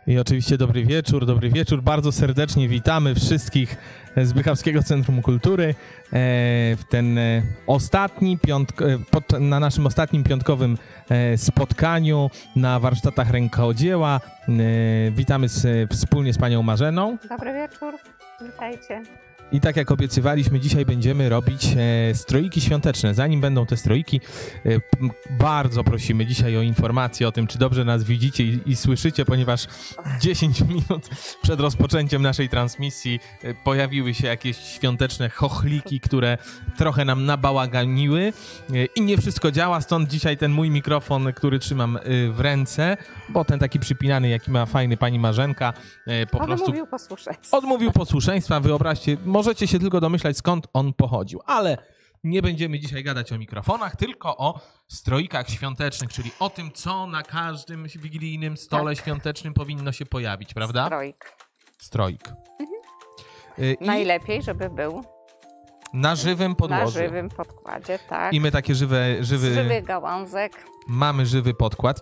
I oczywiście dobry wieczór, dobry wieczór. Bardzo serdecznie witamy wszystkich z Bychawskiego Centrum Kultury w ten ostatni na naszym ostatnim piątkowym spotkaniu na warsztatach rękodzieła. Witamy wspólnie z panią Marzeną. Dobry wieczór, witajcie. I tak jak obiecywaliśmy, dzisiaj będziemy robić stroiki świąteczne. Zanim będą te stroiki, bardzo prosimy dzisiaj o informację o tym, czy dobrze nas widzicie i słyszycie, ponieważ 10 minut przed rozpoczęciem naszej transmisji pojawiły się jakieś świąteczne chochliki, które trochę nam nabałaganiły i nie wszystko działa, stąd dzisiaj ten mój mikrofon, który trzymam w ręce, bo ten taki przypinany, jaki ma fajny pani Marzenka, Odmówił posłuszeństwa. Odmówił posłuszeństwa, wyobraźcie, możecie się tylko domyślać, skąd on pochodził, ale nie będziemy dzisiaj gadać o mikrofonach, tylko o stroikach świątecznych, czyli o tym, co na każdym wigilijnym stole świątecznym powinno się pojawić, prawda? Stroik. Najlepiej, żeby był na żywym podłożu. Na żywym podkładzie, tak. I my takie żywy gałązek. Mamy żywy podkład.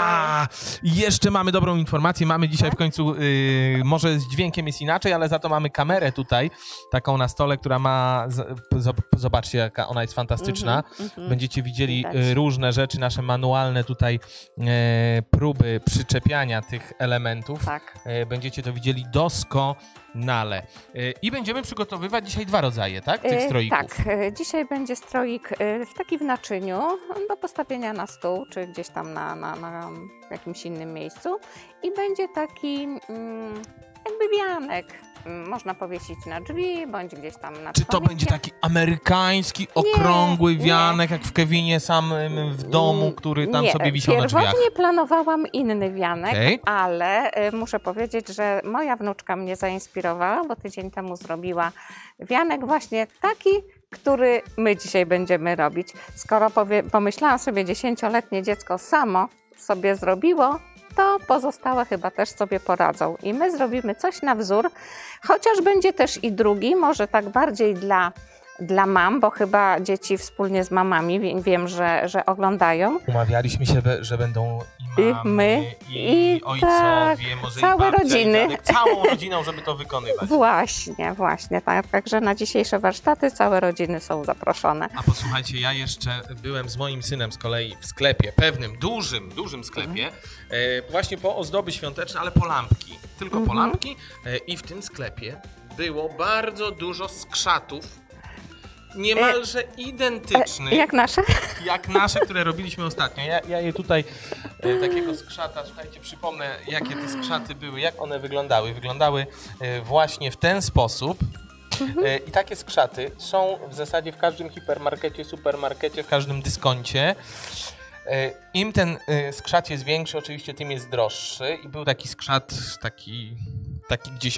I jeszcze mamy dobrą informację. Mamy dzisiaj w końcu, może z dźwiękiem jest inaczej, ale za to mamy kamerę tutaj, taką na stole, która ma, zobaczcie jaka ona jest fantastyczna. Będziecie widzieli różne rzeczy, nasze manualne tutaj próby przyczepiania tych elementów. Tak. Będziecie to widzieli doskonale. I będziemy przygotowywać dzisiaj dwa rodzaje, tak? Tych stroików. Tak. Dzisiaj będzie stroik taki w naczyniu do postawienia na stół, czy gdzieś tam na jakimś innym miejscu. I będzie taki jakby wianek. Można powiesić na drzwi, bądź gdzieś tam na Czy to będzie taki amerykański, okrągły wianek, jak w Kevinie samym w domu, który tam sobie wisiał na drzwiach? Pierwotnie planowałam inny wianek, ale muszę powiedzieć, że moja wnuczka mnie zainspirowała, bo tydzień temu zrobiła wianek właśnie taki, który my dzisiaj będziemy robić. Skoro pomyślałam sobie, 10-letnie dziecko samo sobie zrobiło, to pozostałe chyba też sobie poradzą. I my zrobimy coś na wzór, chociaż będzie też i drugi, może tak bardziej dla mam, bo chyba dzieci wspólnie z mamami, wiem, że oglądają. Umawialiśmy się, że będą i mamy, i ojcowie, tak, może całe i babcia, rodziny. Całą rodziną, żeby to wykonywać. Właśnie. Tak. Także na dzisiejsze warsztaty całe rodziny są zaproszone. A posłuchajcie, ja jeszcze byłem z moim synem z kolei w sklepie, pewnym dużym sklepie, właśnie po ozdoby świąteczne, ale po lampki, tylko po lampki i w tym sklepie było bardzo dużo skrzatów, niemalże identycznych. Jak nasze? Jak nasze, które robiliśmy ostatnio. Ja je tutaj, takiego skrzata, słuchajcie, przypomnę, jakie te skrzaty były, jak one wyglądały. Wyglądały właśnie w ten sposób. I takie skrzaty są w zasadzie w każdym hipermarkecie, supermarkecie, w każdym dyskoncie. Im ten skrzat jest większy, oczywiście tym jest droższy. I był taki skrzat, taki gdzieś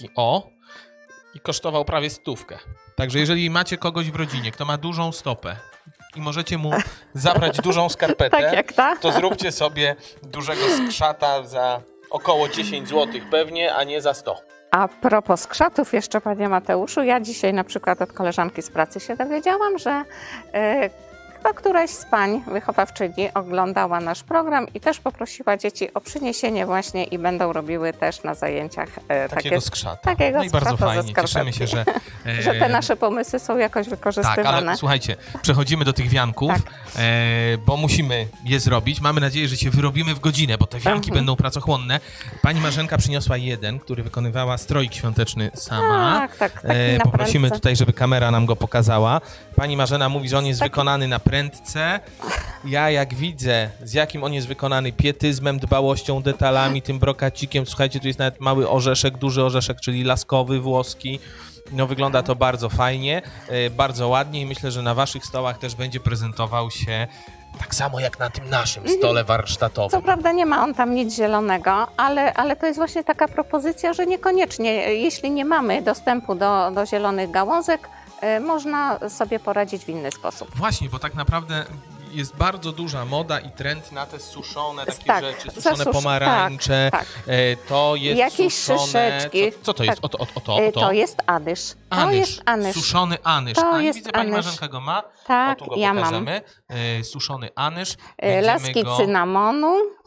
i kosztował prawie 100. Także jeżeli macie kogoś w rodzinie, kto ma dużą stopę i możecie mu zabrać dużą skarpetę, tak jak ta, to zróbcie sobie dużego skrzata za około 10 zł pewnie, a nie za 100. A propos skrzatów jeszcze, panie Mateuszu, ja dzisiaj na przykład od koleżanki z pracy się dowiedziałam, że chyba któraś z pań wychowawczyni oglądała nasz program i też poprosiła dzieci o przyniesienie właśnie i będą robiły też na zajęciach takiego skrzata. No i bardzo fajnie, cieszymy się, że te nasze pomysły są jakoś wykorzystywane. Tak, ale słuchajcie, przechodzimy do tych wianków, bo musimy je zrobić. Mamy nadzieję, że się wyrobimy w godzinę, bo te wianki będą pracochłonne. Pani Marzenka przyniosła jeden, który wykonywała stroik świąteczny sama. Tak, poprosimy tutaj, żeby kamera nam go pokazała. Pani Marzena mówi, że on jest wykonany na prędce. Ja jak widzę, z jakim on jest wykonany pietyzmem, dbałością, detalami, tym brokacikiem. Słuchajcie, tu jest nawet mały orzeszek, duży orzeszek, czyli laskowy, włoski. No wygląda to bardzo fajnie, bardzo ładnie i myślę, że na waszych stołach też będzie prezentował się tak samo jak na tym naszym stole warsztatowym. Co prawda nie ma on tam nic zielonego, ale to jest właśnie taka propozycja, że niekoniecznie, jeśli nie mamy dostępu do zielonych gałązek, można sobie poradzić w inny sposób. Właśnie, bo tak naprawdę jest bardzo duża moda i trend na te suszone takie rzeczy, suszone pomarańcze, to jest jakieś suszone... szyszeczki. Co to jest? To jest anysz. To jest anysz. Suszony anysz. Widzę, pani Marzenka go ma. Tak, tu go ja pokażemy. Suszony anysz. Laski cynamonu.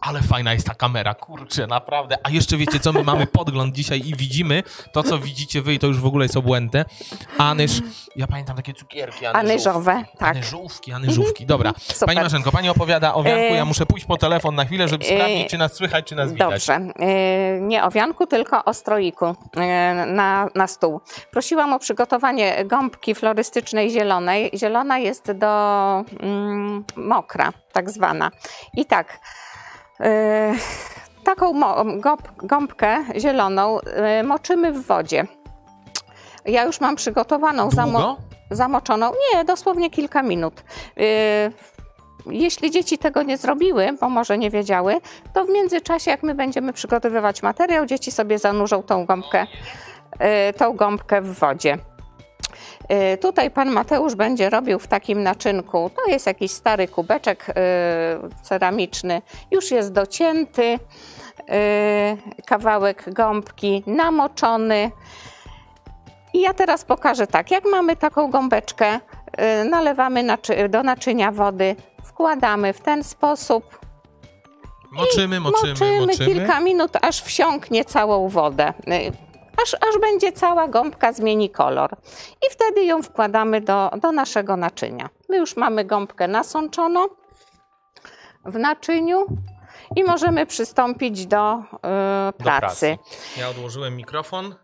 Ale fajna jest ta kamera, kurczę, naprawdę. A jeszcze wiecie co, my mamy podgląd dzisiaj i widzimy to, co widzicie wy i to już w ogóle jest obłędne. Ja pamiętam takie cukierki, anyżowe, tak. Anyżówki. Dobra, Super. Pani Marzenko, pani opowiada o wianku, ja muszę pójść po telefon na chwilę, żeby sprawdzić, czy nas słychać, czy nas widać. Dobrze, nie o wianku, tylko o stroiku na stół. Prosiłam o przygotowanie gąbki florystycznej zielonej. Zielona jest do mokra, tak zwana. I tak, taką gąbkę zieloną moczymy w wodzie. Ja już mam przygotowaną zamoczoną. Nie, dosłownie kilka minut. Jeśli dzieci tego nie zrobiły, bo może nie wiedziały, to w międzyczasie, jak my będziemy przygotowywać materiał, dzieci sobie zanurzą tą gąbkę w wodzie. Tutaj pan Mateusz będzie robił w takim naczynku, to jest jakiś stary kubeczek ceramiczny, już jest docięty, kawałek gąbki namoczony. I ja teraz pokażę tak, jak mamy taką gąbeczkę, nalewamy do naczynia wody, wkładamy w ten sposób. Moczymy. Kilka minut, aż wsiąknie całą wodę. Aż będzie cała gąbka zmieni kolor. I wtedy ją wkładamy do naszego naczynia. My już mamy gąbkę nasączoną w naczyniu i możemy przystąpić do pracy. Ja odłożyłem mikrofon.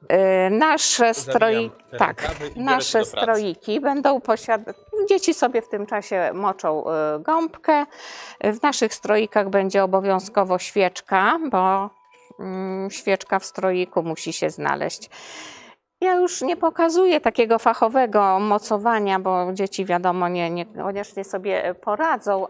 Nasze stroiki będą posiadać. Dzieci sobie w tym czasie moczą gąbkę. W naszych stroikach będzie obowiązkowo świeczka, bo świeczka w stroiku musi się znaleźć. Ja już nie pokazuję takiego fachowego mocowania, bo dzieci wiadomo niekoniecznie sobie poradzą,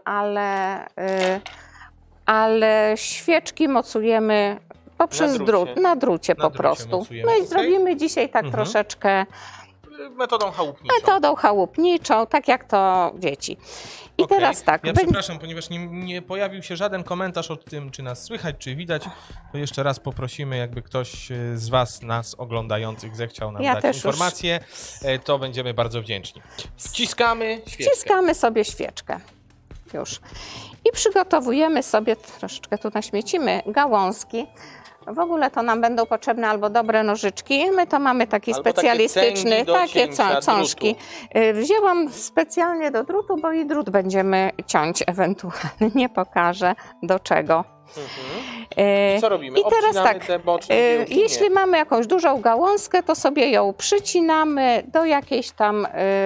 ale świeczki mocujemy poprzez drut, na drucie po prostu. No i zrobimy dzisiaj tak troszeczkę metodą chałupniczą, tak jak to dzieci. I teraz tak. Ja przepraszam, ponieważ nie pojawił się żaden komentarz o tym, czy nas słychać, czy widać, to jeszcze raz poprosimy, jakby ktoś z was, nas oglądających, zechciał nam dać informację, to będziemy bardzo wdzięczni. Wciskamy świeczkę. Wciskamy sobie świeczkę. Już. I przygotowujemy sobie, troszeczkę tu naśmiecimy, gałązki. W ogóle to nam będą potrzebne albo dobre nożyczki. My to mamy taki specjalistyczny, takie cążki. Wzięłam specjalnie do drutu, bo i drut będziemy ciąć ewentualnie. Nie pokażę do czego. Co robimy? I teraz tak, te boczne giełki, jeśli mamy jakąś dużą gałązkę, to sobie ją przycinamy do jakiejś tam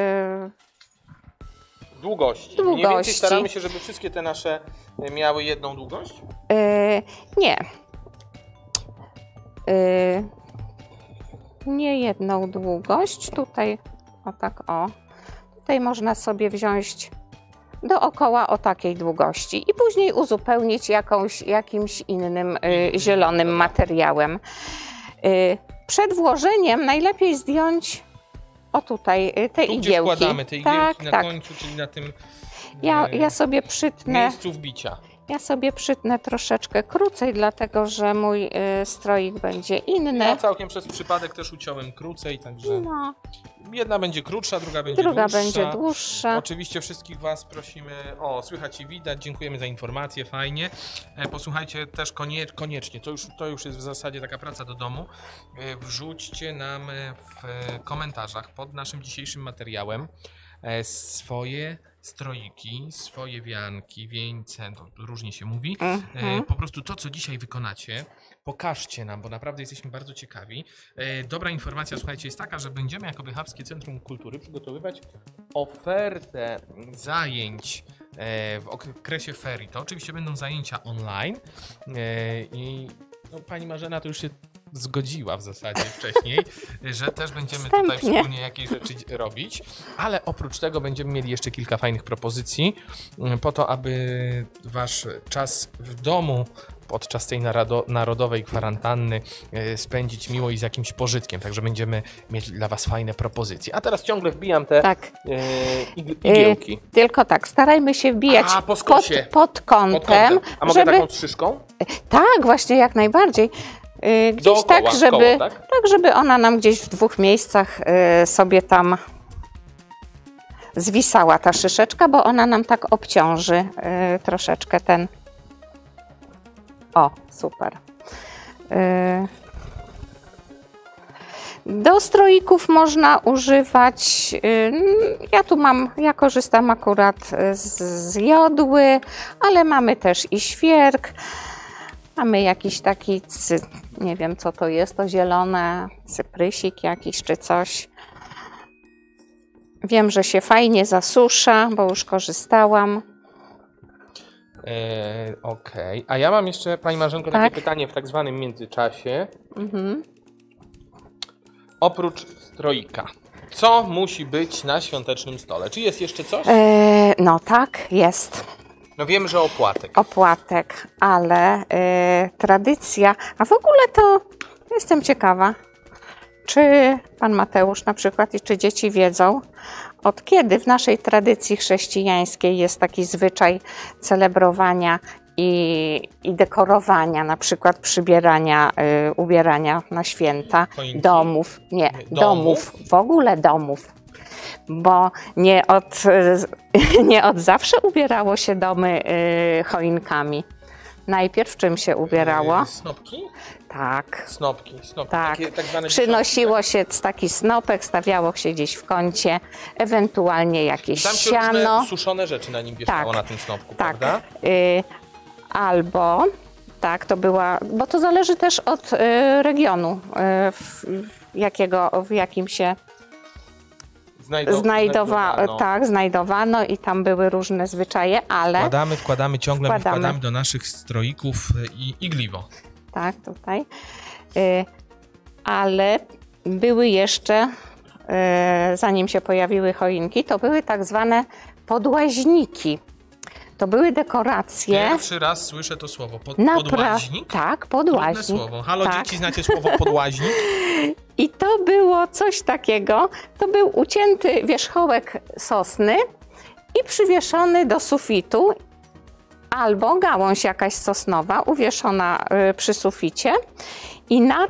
długości. Mniej więcej staramy się, żeby wszystkie te nasze miały jedną długość? Nie. Nie jedną długość. Tutaj, tutaj można sobie wziąć dookoła o takiej długości i później uzupełnić jakimś innym zielonym materiałem. Przed włożeniem najlepiej zdjąć tutaj te igiełki. Wkładamy te igiełki na końcu, czyli na tym ja sobie przytnę miejscu wbicia. Ja sobie przytnę troszeczkę krócej, dlatego że mój stroik będzie inny. Ja całkiem przez przypadek też uciąłem krócej, także jedna będzie krótsza, druga będzie dłuższa. Oczywiście wszystkich was prosimy, słychać i widać, dziękujemy za informację, fajnie. Posłuchajcie też koniecznie, to już jest w zasadzie taka praca do domu. Wrzućcie nam w komentarzach pod naszym dzisiejszym materiałem swoje stroiki, swoje wianki, wieńce, to różnie się mówi. Po prostu to, co dzisiaj wykonacie, pokażcie nam, bo naprawdę jesteśmy bardzo ciekawi. Dobra informacja, słuchajcie, jest taka, że będziemy jako Bychawskie Centrum Kultury przygotowywać ofertę zajęć w okresie ferii. To oczywiście będą zajęcia online i pani Marzena to już się zgodziła w zasadzie wcześniej, że też będziemy tutaj wspólnie jakieś rzeczy robić, ale oprócz tego będziemy mieli jeszcze kilka fajnych propozycji po to, aby wasz czas w domu podczas tej narodowej kwarantanny spędzić miło i z jakimś pożytkiem, także będziemy mieć dla was fajne propozycje. A teraz ciągle wbijam te igiełki. Tylko tak, starajmy się wbijać pod kątem. A mogę taką szyszką? Tak, właśnie jak najbardziej. Gdzieś dookoła, tak, żeby ona nam gdzieś w dwóch miejscach sobie tam zwisała ta szyszeczka, bo ona nam tak obciąży troszeczkę ten O, super. Do stroików można używać, ja korzystam akurat z jodły, ale mamy też i świerk. Mamy jakiś taki, nie wiem co to jest, to zielone, cyprysik jakiś czy coś. Wiem, że się fajnie zasusza, bo już korzystałam. Okej. A ja mam jeszcze, Pani Marzenko, takie pytanie w tak zwanym międzyczasie. Oprócz stroika, co musi być na świątecznym stole? Czy jest jeszcze coś? No tak, jest. No wiem, że opłatek. Opłatek, ale tradycja, a w ogóle to jestem ciekawa, czy pan Mateusz na przykład i czy dzieci wiedzą, od kiedy w naszej tradycji chrześcijańskiej jest taki zwyczaj celebrowania i dekorowania, na przykład przybierania, ubierania na święta, Choinki? Domów, nie, domów, w ogóle domów. Bo nie od zawsze ubierało się domy choinkami. Najpierw czym się ubierało? Snopki? Tak. Snopki. Tak. Takie, tak zwane Przynosiło się taki snopek, stawiało się gdzieś w kącie, ewentualnie jakieś tam się siano. różne suszone rzeczy na nim wieszało, na tym snopku, tak. prawda? Albo, tak, to była, bo to zależy też od regionu, w jakim się znajdowano i tam były różne zwyczaje, ale... Wkładamy ciągle do naszych stroików i igliwo. Tak, tutaj. Ale były jeszcze, zanim się pojawiły choinki, to były tak zwane podłaźniki. To były dekoracje. Pierwszy raz słyszę to słowo. Podłaźnik? Tak, podłaźnik. Trudne słowo. Halo, tak. Dzieci, znacie słowo podłaźnik? I to było coś takiego, to był ucięty wierzchołek sosny i przywieszony do sufitu, albo gałąź jakaś sosnowa uwieszona przy suficie i na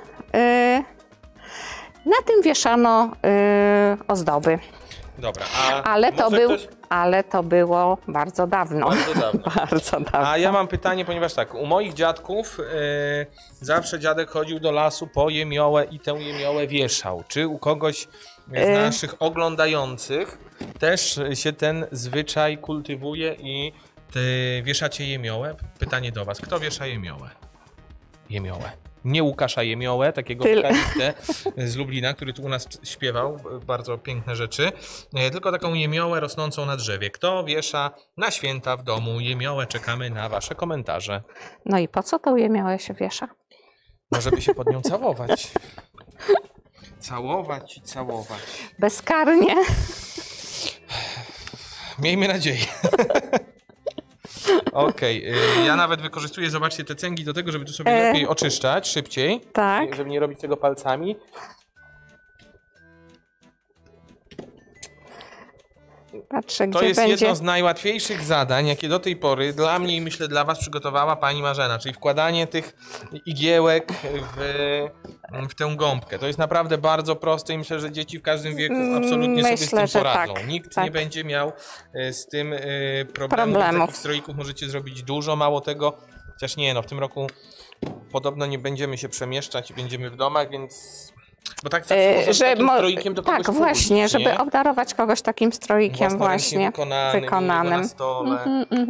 tym wieszano ozdoby. Dobra, ale to było bardzo dawno. Bardzo dawno. A ja mam pytanie, ponieważ tak, u moich dziadków zawsze dziadek chodził do lasu po jemiołę i tę jemiołę wieszał. Czy u kogoś z naszych oglądających też się ten zwyczaj kultywuje i wieszacie jemiołę? Pytanie do was. Kto wiesza jemiołę? Jemiołę. Nie Łukasza Jemiołę, takiego wokalistę z Lublina, który tu u nas śpiewał bardzo piękne rzeczy, tylko taką jemiołę rosnącą na drzewie. Kto wiesza na święta w domu jemiołę? Czekamy na wasze komentarze. No i po co tą jemiołę się wiesza? No, żeby się pod nią całować. Całować i całować. Bezkarnie. Miejmy nadzieję. Okej, ja nawet wykorzystuję, zobaczcie, te cęgi do tego, żeby tu sobie lepiej oczyszczać, szybciej. Tak. Żeby nie robić tego palcami. Patrzę, to gdzie jest będzie... jedno z najłatwiejszych zadań, jakie do tej pory dla mnie i myślę dla was przygotowała pani Marzena, czyli wkładanie tych igiełek w tę gąbkę. To jest naprawdę bardzo proste i myślę, że dzieci w każdym wieku absolutnie sobie z tym poradzą. Tak, Nikt nie będzie miał z tym problemów. Takich stroików możecie zrobić dużo, mało tego, chociaż nie, no w tym roku podobno nie będziemy się przemieszczać i będziemy w domach, więc... Bo tak takim stroikiem do kogoś właśnie, żeby obdarować kogoś takim stroikiem właśnie wykonanym. Na stole,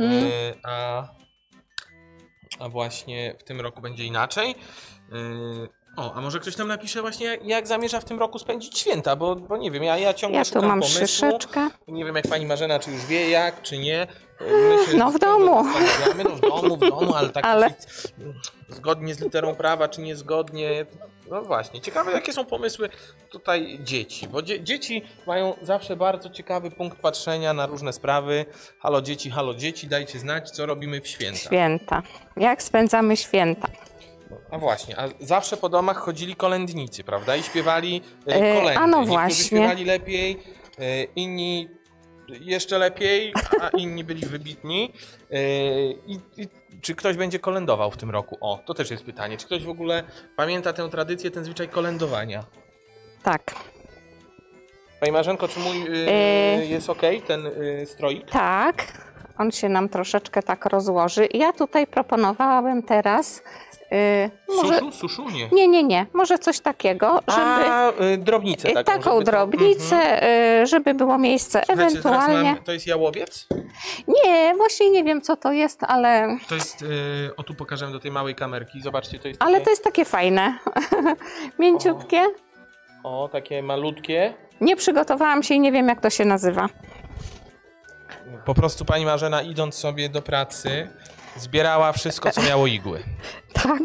a właśnie w tym roku będzie inaczej. A może ktoś tam napisze właśnie, jak zamierza w tym roku spędzić święta, bo nie wiem, ja ciągle szukam tu mam pomysłu. szyszeczkę. Nie wiem, jak pani Marzena, czy już wie jak, czy nie. No w domu. No w domu, ale tak zgodnie z literą prawa, czy niezgodnie. No właśnie, ciekawe jakie są pomysły tutaj dzieci, bo dzieci mają zawsze bardzo ciekawy punkt patrzenia na różne sprawy. Halo dzieci, dajcie znać, co robimy w święta. Święta. Jak spędzamy święta? A właśnie, a zawsze po domach chodzili kolędnicy, prawda? I śpiewali kolędy. A no Niektórzy właśnie. śpiewali lepiej, inni jeszcze lepiej, a inni byli wybitni. Czy ktoś będzie kolędował w tym roku? To też jest pytanie. Czy ktoś w ogóle pamięta tę tradycję, ten zwyczaj kolędowania? Tak. Pani Marzenko, czy mój jest okej, ten stroik? Tak, on się nam troszeczkę tak rozłoży. Ja tutaj proponowałabym teraz... Suszu? Nie. Nie. Może coś takiego, żeby... drobnicę taką. Taką drobnicę, żeby było miejsce. Słuchajcie, ewentualnie... to jest jałowiec? Nie, właśnie nie wiem, co to jest, ale... To jest... o, tu pokażemy do tej małej kamerki. Zobaczcie, to jest Ale takie... to jest takie fajne. Mięciutkie. O, takie malutkie. Nie przygotowałam się i nie wiem, jak to się nazywa. Po prostu pani Marzena, idąc sobie do pracy, zbierała wszystko, co miało igły. Tak.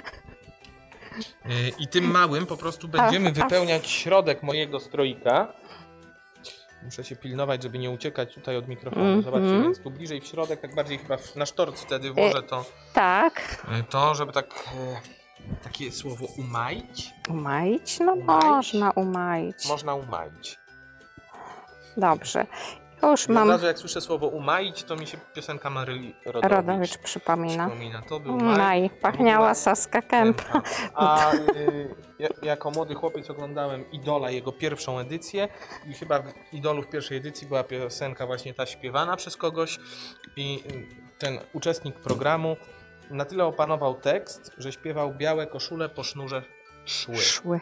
I tym małym po prostu będziemy wypełniać środek mojego stroika. Muszę się pilnować, żeby nie uciekać tutaj od mikrofonu. Zobaczcie, więc tu bliżej w środek, tak bardziej chyba na sztorc wtedy włożę to. Tak. To, żeby tak... takie słowo umaić. Umaić? No Umaić? można umaić. Można umaić. Dobrze. Już I mam... od razu jak słyszę słowo umaić, to mi się piosenka Maryli Rodowicz przypomina. To był Maj. Pachniała Saska Kępa. A jako młody chłopiec oglądałem Idola, jego pierwszą edycję i chyba w Idolu w pierwszej edycji była piosenka właśnie ta śpiewana przez kogoś i ten uczestnik programu na tyle opanował tekst, że śpiewał białe koszule po sznurze szły.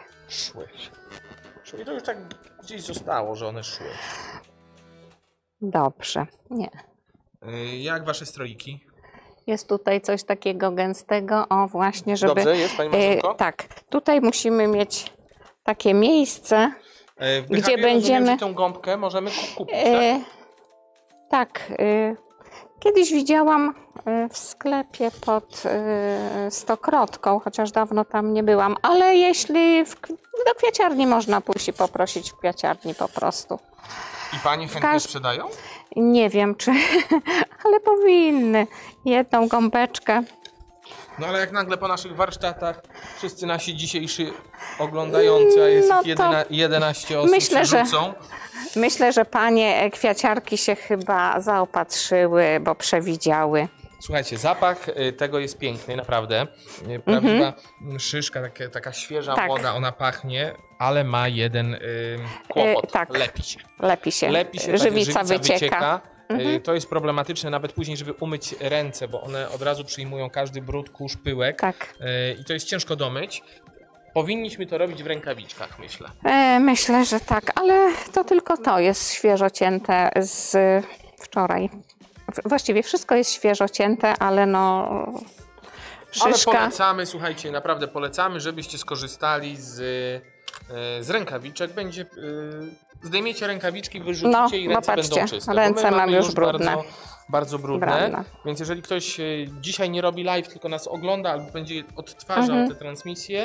I to już tak gdzieś zostało, że one szły. Dobrze. Nie. Jak wasze stroiki? Jest tutaj coś takiego gęstego, o właśnie, żeby... Dobrze, jest pani Marzenko? Tak. Tutaj musimy mieć takie miejsce, gdzie będziemy... Rozumiem, że tę gąbkę możemy kupić, tak? Kiedyś widziałam w sklepie pod Stokrotką, chociaż dawno tam nie byłam, ale jeśli do kwiaciarni można pójść i poprosić w kwiaciarni po prostu. I pani chętnie sprzedają? Nie wiem, czy... ale powinny. Jedną gąbeczkę. No ale jak nagle po naszych warsztatach wszyscy nasi dzisiejsi oglądający, a jest ich 11 osób, Myślę, że panie kwiaciarki się chyba zaopatrzyły, bo przewidziały. Słuchajcie, zapach tego jest piękny, naprawdę. Prawdziwa szyszka, taka świeża woda, ona pachnie, ale ma jeden kłopot. Tak. Lepi się. Żywica wycieka. To jest problematyczne nawet później, żeby umyć ręce, bo one od razu przyjmują każdy brud, kurz, pyłek. Tak. I to jest ciężko domyć. Powinniśmy to robić w rękawiczkach, myślę. Myślę, że tak, ale to tylko to jest świeżo cięte z wczoraj. Właściwie wszystko jest świeżo cięte, ale no szyszka... Ale polecamy, słuchajcie, naprawdę polecamy, żebyście skorzystali z rękawiczek. Będzie, zdejmiecie rękawiczki, wyrzucicie i ręce będą czyste. Ręce mam już brudne. Bardzo brudne. Więc jeżeli ktoś dzisiaj nie robi live, tylko nas ogląda albo będzie odtwarzał te transmisje,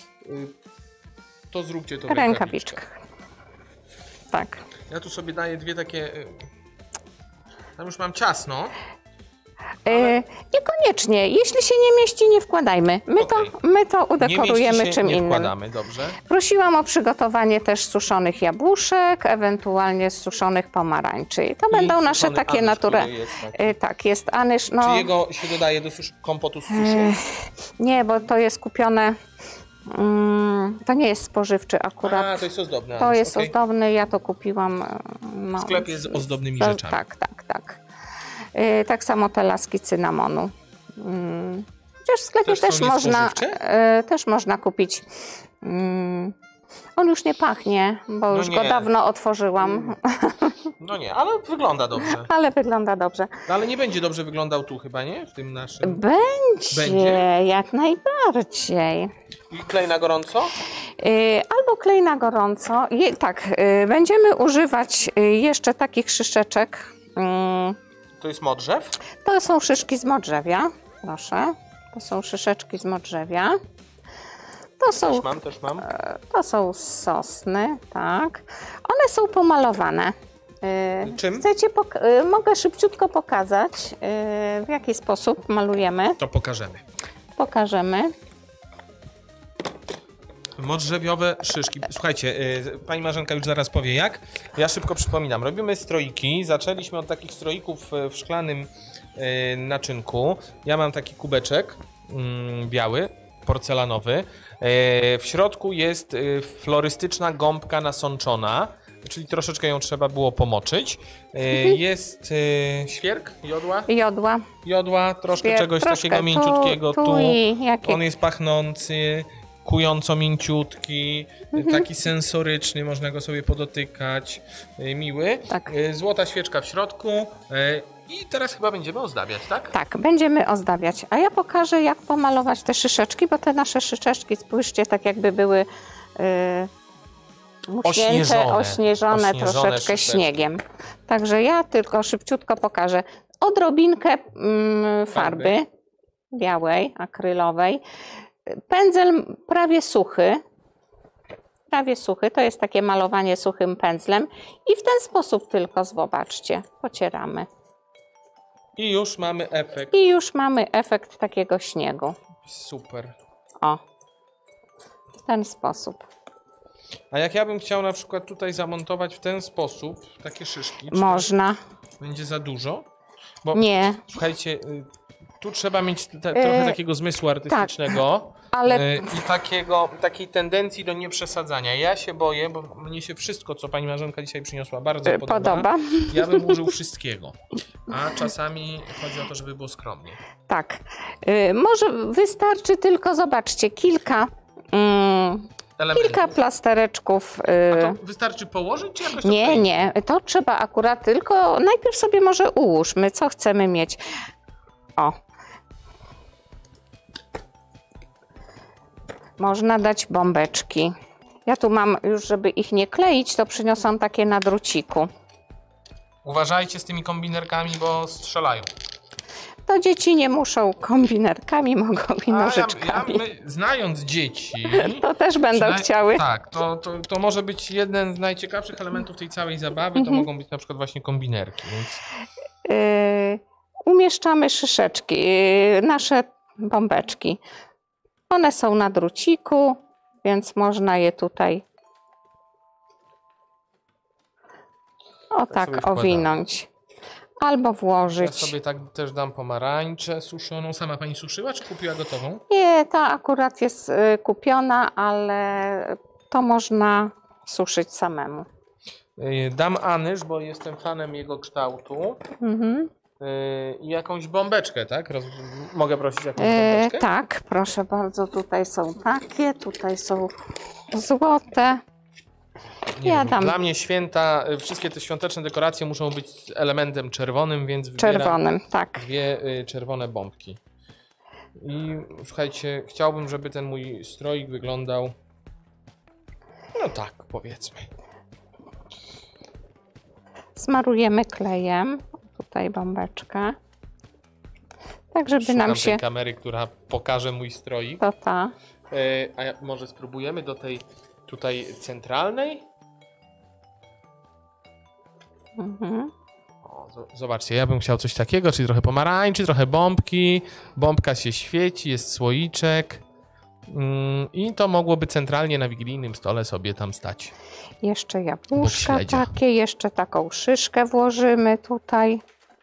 to zróbcie to w rękawiczkach. Tak. Ja tu sobie daję dwie takie... Tam już mam ciasno. Niekoniecznie. Jeśli się nie mieści, nie wkładajmy. My to udekorujemy czym innym. Wkładamy, dobrze. Prosiłam o przygotowanie też suszonych jabłuszek, ewentualnie suszonych pomarańczy. I to będą nasze takie naturalne. Tak, jest anyż. No... Czy jego się dodaje do kompotu z suszu? Nie, bo to jest kupione. To nie jest spożywczy akurat. A, to jest ozdobny. To jest ozdobny, ja to kupiłam. W sklepie z ozdobnymi rzeczami. Tak. Tak samo te laski cynamonu. Chociaż w sklepie też można kupić. On już nie pachnie, bo już go dawno otworzyłam. No nie, ale wygląda dobrze. Wygląda dobrze. No, ale nie będzie dobrze wyglądał tu chyba, nie? W tym naszym... Będzie? Jak najbardziej. I klej na gorąco? Albo klej na gorąco. Będziemy używać jeszcze takich szyszeczek. To jest modrzew? To są szyszki z modrzewia. Proszę. To są szyszeczki z modrzewia. Też mam. To są sosny, tak. One są pomalowane. Czym? Chcecie, mogę szybciutko pokazać, w jaki sposób malujemy. To pokażemy. Pokażemy. Modrzewiowe szyszki. Słuchajcie, pani Marzenka już zaraz powie jak. Ja szybko przypominam. Robimy stroiki. Zaczęliśmy od takich stroików w szklanym naczynku. Ja mam taki kubeczek biały, porcelanowy. W środku jest florystyczna gąbka nasączona. czyli troszeczkę ją trzeba było pomoczyć. Jest świerk, jodła? Jodła, troszkę czegoś takiego mięciutkiego tu. On jest pachnący, kująco mięciutki, taki sensoryczny, można go sobie podotykać, miły. Tak. Złota świeczka w środku. I teraz chyba będziemy ozdabiać, tak? Tak, będziemy ozdabiać. A ja pokażę, jak pomalować te szyszeczki, bo te nasze szyszeczki, spójrzcie, tak jakby były ośnieżone troszeczkę śniegiem. Także ja tylko szybciutko pokażę. Odrobinkę farby białej, akrylowej. Pędzel prawie suchy. To jest takie malowanie suchym pędzlem. I w ten sposób tylko, zobaczcie, pocieramy. I już mamy efekt. Takiego śniegu. Super. O, w ten sposób. A jak ja bym chciał na przykład tutaj zamontować w ten sposób takie szyszki? Można. Będzie za dużo? Bo, nie. Słuchajcie, tu trzeba mieć trochę takiego zmysłu artystycznego. Tak, ale... I takiej tendencji do nieprzesadzania. Ja się boję, bo mnie się wszystko, co pani Marzenka dzisiaj przyniosła, bardzo podoba. Ja bym użył wszystkiego. A czasami chodzi o to, żeby było skromnie. Tak. Może wystarczy tylko, zobaczcie, kilka plastereczków. A to wystarczy położyć, czy jakoś to Nie. To trzeba akurat tylko... Najpierw sobie może ułóżmy, co chcemy mieć. O. Można dać bombeczki. Ja tu mam już, żeby ich nie kleić, to przyniosłam takie na druciku. Uważajcie z tymi kombinerkami, bo strzelają. To dzieci nie muszą kombinerkami, mogą i nożyczkami. Znając dzieci... To też będą chciały. Tak, to może być jeden z najciekawszych elementów tej całej zabawy, to mogą być na przykład właśnie kombinerki. Więc... Umieszczamy szyszeczki, nasze bombeczki. One są na druciku, więc można je tutaj tak owinąć. Albo włożyć. Ja sobie tak też dam pomarańczę suszoną. Sama pani suszyła, czy kupiła gotową? Nie, ta akurat jest kupiona, ale to można suszyć samemu. Dam anyż, bo jestem fanem jego kształtu. I jakąś bombeczkę, tak? Mogę prosić jakąś bombeczkę? Tak, proszę bardzo. Tutaj są takie, tutaj są złote. Dla mnie święta, wszystkie te świąteczne dekoracje muszą być elementem czerwonym, więc czerwonym, tak. Dwie czerwone bombki. I słuchajcie, chciałbym, żeby ten mój stroik wyglądał no tak, powiedzmy. Smarujemy klejem. Tutaj bombeczkę. Tak, żeby nam się... tej kamery, która pokaże mój stroik. To ta. A może spróbujemy do tej tutaj centralnej? O, zobaczcie, ja bym chciał coś takiego, czyli trochę pomarańczy, trochę bombki. Bombka się świeci, jest słoiczek. I to mogłoby centralnie na wigilijnym stole sobie tam stać. Jeszcze jabłuszka takie, jeszcze taką szyszkę włożymy tutaj.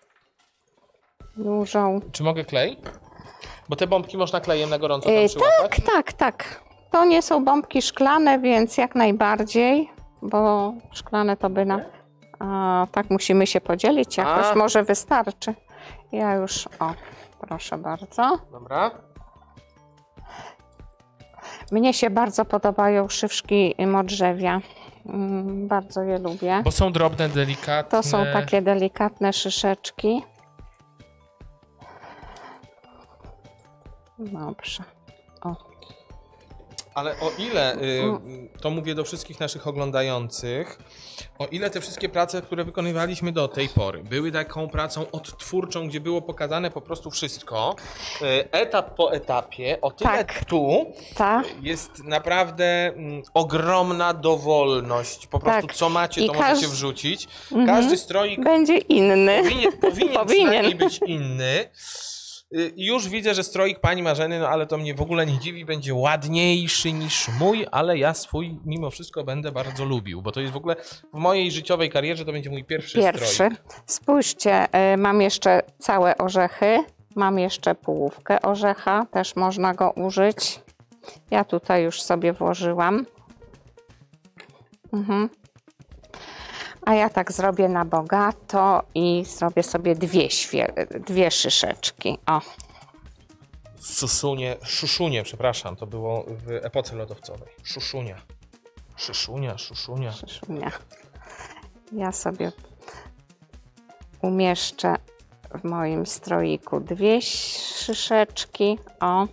Dużą. Czy mogę klej? Bo te bombki można klejem na gorąco tam przyłapać? Tak. To nie są bombki szklane, więc jak najbardziej, bo szklane to by tak musimy się podzielić jakoś, może wystarczy. Ja już, proszę bardzo. Dobra. Mnie się bardzo podobają szyszki modrzewia. Bardzo je lubię. Bo są drobne, delikatne. To są takie delikatne szyszeczki. Dobrze. Ale o ile, to mówię do wszystkich naszych oglądających, o ile te wszystkie prace, które wykonywaliśmy do tej pory, były taką pracą odtwórczą, gdzie było pokazane po prostu wszystko, etap po etapie, o tyle tu jest naprawdę ogromna dowolność. Po prostu co macie, to możecie wrzucić. Każdy stroik będzie inny. Powinien być inny. I już widzę, że stroik pani Marzeny, ale to mnie w ogóle nie dziwi, będzie ładniejszy niż mój, ale ja swój mimo wszystko będę bardzo lubił, bo to jest w ogóle w mojej życiowej karierze to będzie mój pierwszy stroik. Spójrzcie, mam jeszcze całe orzechy, mam jeszcze połówkę orzecha, też można go użyć. Ja tutaj już sobie włożyłam. A ja tak zrobię na bogato i zrobię sobie dwie szyszeczki. O. Szuszunie, przepraszam, to było w epoce lodowcowej. Szuszunia. Ja sobie umieszczę w moim stroiku dwie szyszeczki. O.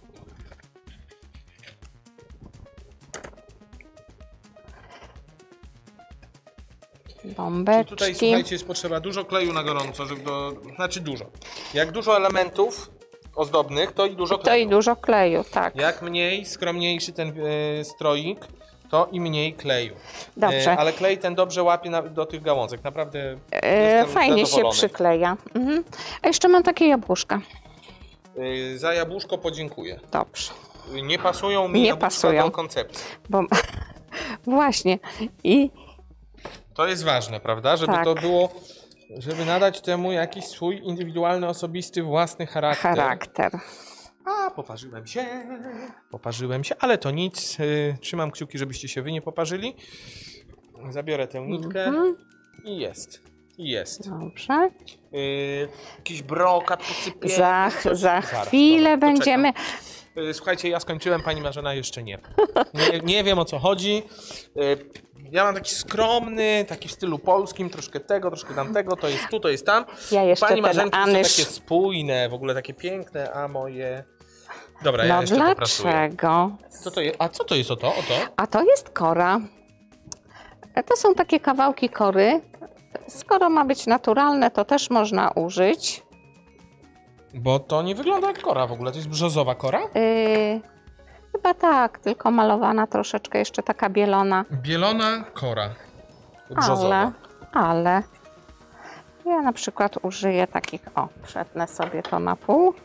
Bombeczki. Czyli tutaj, słuchajcie, jest potrzeba dużo kleju na gorąco, żeby znaczy dużo. Jak dużo elementów ozdobnych, to i dużo kleju. To i dużo kleju, tak. Jak skromniejszy ten stroik, to i mniej kleju. Dobrze. Ale klej ten dobrze łapie do tych gałązek. Naprawdę fajnie się przykleja. A jeszcze mam takie jabłuszka. Za jabłuszko podziękuję. Dobrze. Nie pasują mi jabłuszka do koncepcji. Właśnie. I to jest ważne, prawda? Żeby to było, żeby nadać temu jakiś swój indywidualny, osobisty, własny charakter. A, poparzyłem się, ale to nic. Trzymam kciuki, żebyście się wy nie poparzyli. Zabiorę tę nitkę i jest. Dobrze. Jakiś brokat posypię. Za chwilę będziemy... Słuchajcie, ja skończyłem, pani Marzena jeszcze nie. Nie wiem, o co chodzi. Ja mam taki skromny, taki w stylu polskim, troszkę tego, troszkę tamtego, to jest tu, to jest tam. Ja jeszcze pani Marzenki są takie spójne, w ogóle takie piękne, a moje... Dobra, ja jeszcze popracuję. Dlaczego? Co to jest? A co to jest o to? A to jest kora. To są takie kawałki kory. Skoro ma być naturalne, to też można użyć. Bo to nie wygląda jak kora w ogóle, to jest brzozowa kora? Chyba tak, tylko malowana troszeczkę, jeszcze taka bielona. Bielona kora brzozowa. Ale ja na przykład użyję takich, przetnę sobie to na pół.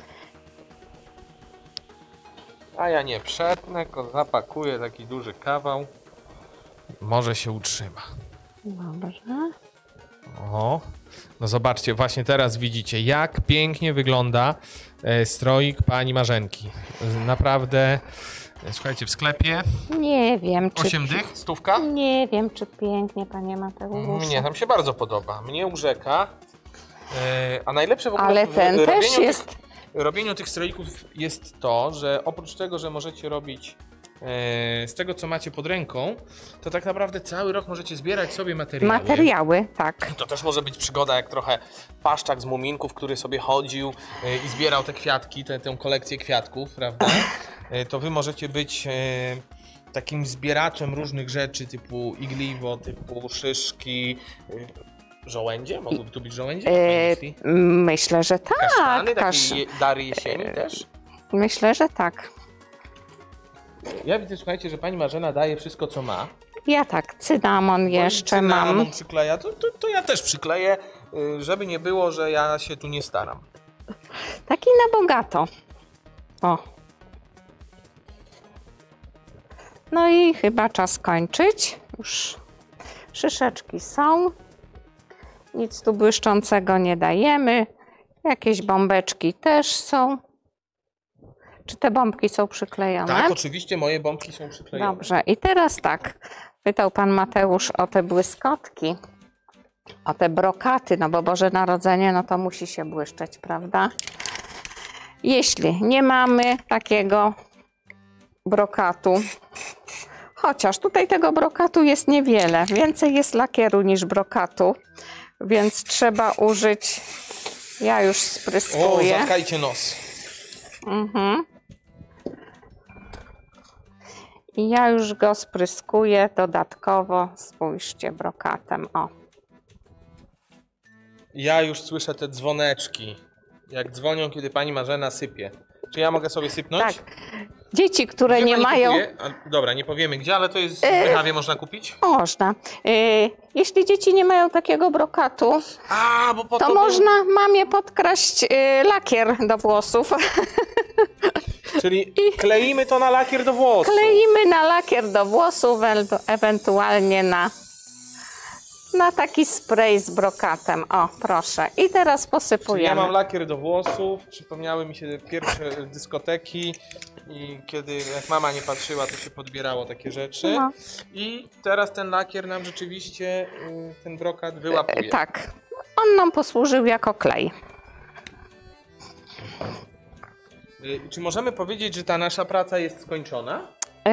A ja nie przetnę, tylko zapakuję taki duży kawał. Może się utrzyma. Dobrze. O, no zobaczcie, właśnie teraz widzicie, jak pięknie wygląda stroik pani Marzenki. Naprawdę, słuchajcie, w sklepie. Nie wiem, czy... 8 dych, 100? Nie wiem, czy pięknie, panie Mateuszu. Mnie tam się bardzo podoba. Mnie urzeka. A najlepsze w ogóle ale ten też jest... robieniu tych stroików jest to, że oprócz tego, że możecie robić z tego, co macie pod ręką, to tak naprawdę cały rok możecie zbierać sobie materiały, tak. To też może być przygoda, jak trochę Paszczak z Muminków, który sobie chodził i zbierał te kwiatki, tę kolekcję kwiatków, prawda? To wy możecie być takim zbieraczem różnych rzeczy, typu igliwo, typu szyszki, żołędzie? Mogłyby tu być żołędzie? Myślę, że tak. Kasztany, taki dary jesieni też? Myślę, że tak. Ja widzę, słuchajcie, że pani Marzena daje wszystko, co ma. Ja tak, cynamon jeszcze mam. Cynamon przykleja, to ja też przykleję, żeby nie było, że ja się tu nie staram. Taki na bogato. O. No i chyba czas kończyć. Już szyszeczki są. Nic tu błyszczącego nie dajemy. Jakieś bombeczki też są. Czy te bombki są przyklejone? Tak, oczywiście moje bombki są przyklejone. Dobrze, i teraz tak. Pytał pan Mateusz o te błyskotki, o te brokaty, no bo Boże Narodzenie, no to musi się błyszczeć, prawda? Jeśli nie mamy takiego brokatu, chociaż tutaj tego brokatu jest niewiele, więcej jest lakieru niż brokatu, więc trzeba użyć, ja już spryskuję. O, zatkajcie nos. I ja już go spryskuję dodatkowo, spójrzcie, brokatem, o. Ja już słyszę te dzwoneczki, jak dzwonią, kiedy pani Marzena sypie. Czy ja mogę sobie sypnąć? Tak. Dzieci, które nie mają... Dobra, nie powiemy gdzie, ale to jest w Bychawie można kupić? Można. Jeśli dzieci nie mają takiego brokatu, to można mamie podkraść lakier do włosów. Czyli kleimy to na lakier do włosów. Kleimy na lakier do włosów, ewentualnie na taki spray z brokatem. O, proszę. I teraz Czyli posypujemy. ja mam lakier do włosów, przypomniały mi się pierwsze dyskoteki i kiedy jak mama nie patrzyła, to się podbierało takie rzeczy. No. I teraz ten lakier nam rzeczywiście, ten brokat wyłapuje. Tak. On nam posłużył jako klej. Czy możemy powiedzieć, że ta nasza praca jest skończona?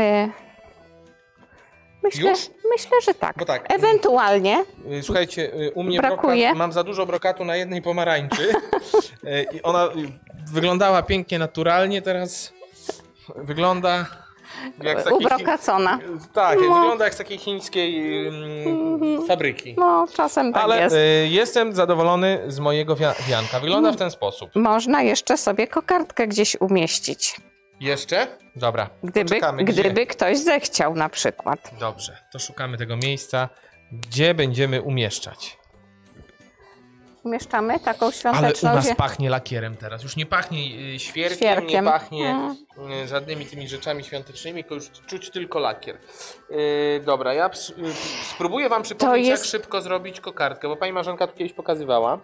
Myślę, że tak. Bo tak. Ewentualnie. Słuchajcie, u mnie Brakuje. mam za dużo brokatu na jednej pomarańczy i ona wyglądała pięknie, naturalnie, teraz wygląda jak z takiej Ubrokacona. Tak, No. wygląda jak z takiej chińskiej fabryki. No, czasem tak Ale jest. jestem zadowolony z mojego wianka. Wygląda w ten sposób. Można jeszcze sobie kokardkę gdzieś umieścić. Jeszcze? Dobra. Poczekamy, Gdyby ktoś zechciał na przykład. Dobrze, to szukamy tego miejsca, gdzie będziemy umieszczać. Umieszczamy taką Ale świąteczną... u nas pachnie lakierem teraz. Już nie pachnie świerkiem, nie pachnie żadnymi tymi rzeczami świątecznymi, tylko już czuć tylko lakier. Dobra, ja spróbuję wam przypomnieć, jak szybko zrobić kokardkę, bo pani Marzenka tu kiedyś pokazywała.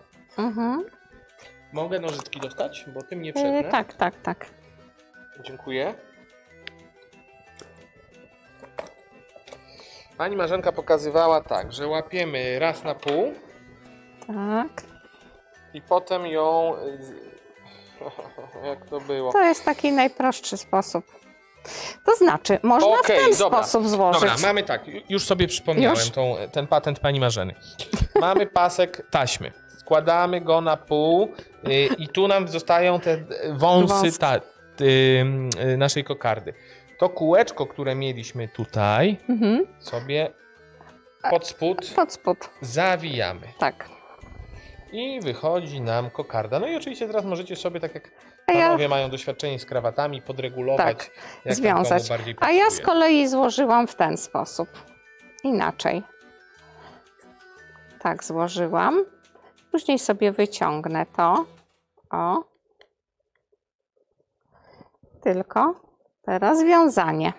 Mogę nożyczki dostać, bo tym nie przetnę. Tak. Dziękuję. Pani Marzenka pokazywała tak, że łapiemy raz na pół. Tak. I potem ją... Jak to było? To jest taki najprostszy sposób. To znaczy, można w ten sposób złożyć. Dobra, mamy tak, już sobie przypomniałem ten patent pani Marzeny. Mamy pasek taśmy. Składamy go na pół i tu nam zostają te wąsy naszej kokardy. To kółeczko, które mieliśmy tutaj, sobie pod spód zawijamy. Tak. I wychodzi nam kokarda. No i oczywiście teraz możecie sobie, tak jak panowie mają doświadczenie z krawatami, podregulować, jak związać. Bardziej a ja z kolei złożyłam w ten sposób. Inaczej. Tak złożyłam. Później sobie wyciągnę to. O. Tylko teraz wiązanie.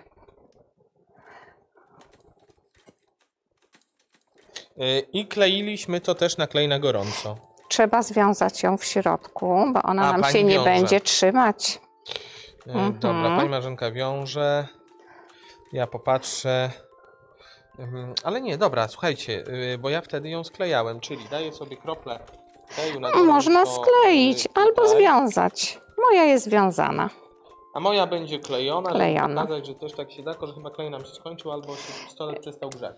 I kleiliśmy to też na klej na gorąco. Trzeba związać ją w środku, bo ona nam się nie będzie trzymać. Dobra, pani Marzenka wiąże. Ja popatrzę. Ale nie, dobra, słuchajcie, bo ja wtedy ją sklejałem, czyli daję sobie kroplę kleju na gorąco. Można skleić albo związać. Moja jest związana. A moja będzie klejona, żeby pokazać, że też tak się da, tylko że chyba klej nam się skończył albo się pistolet przestał grzać.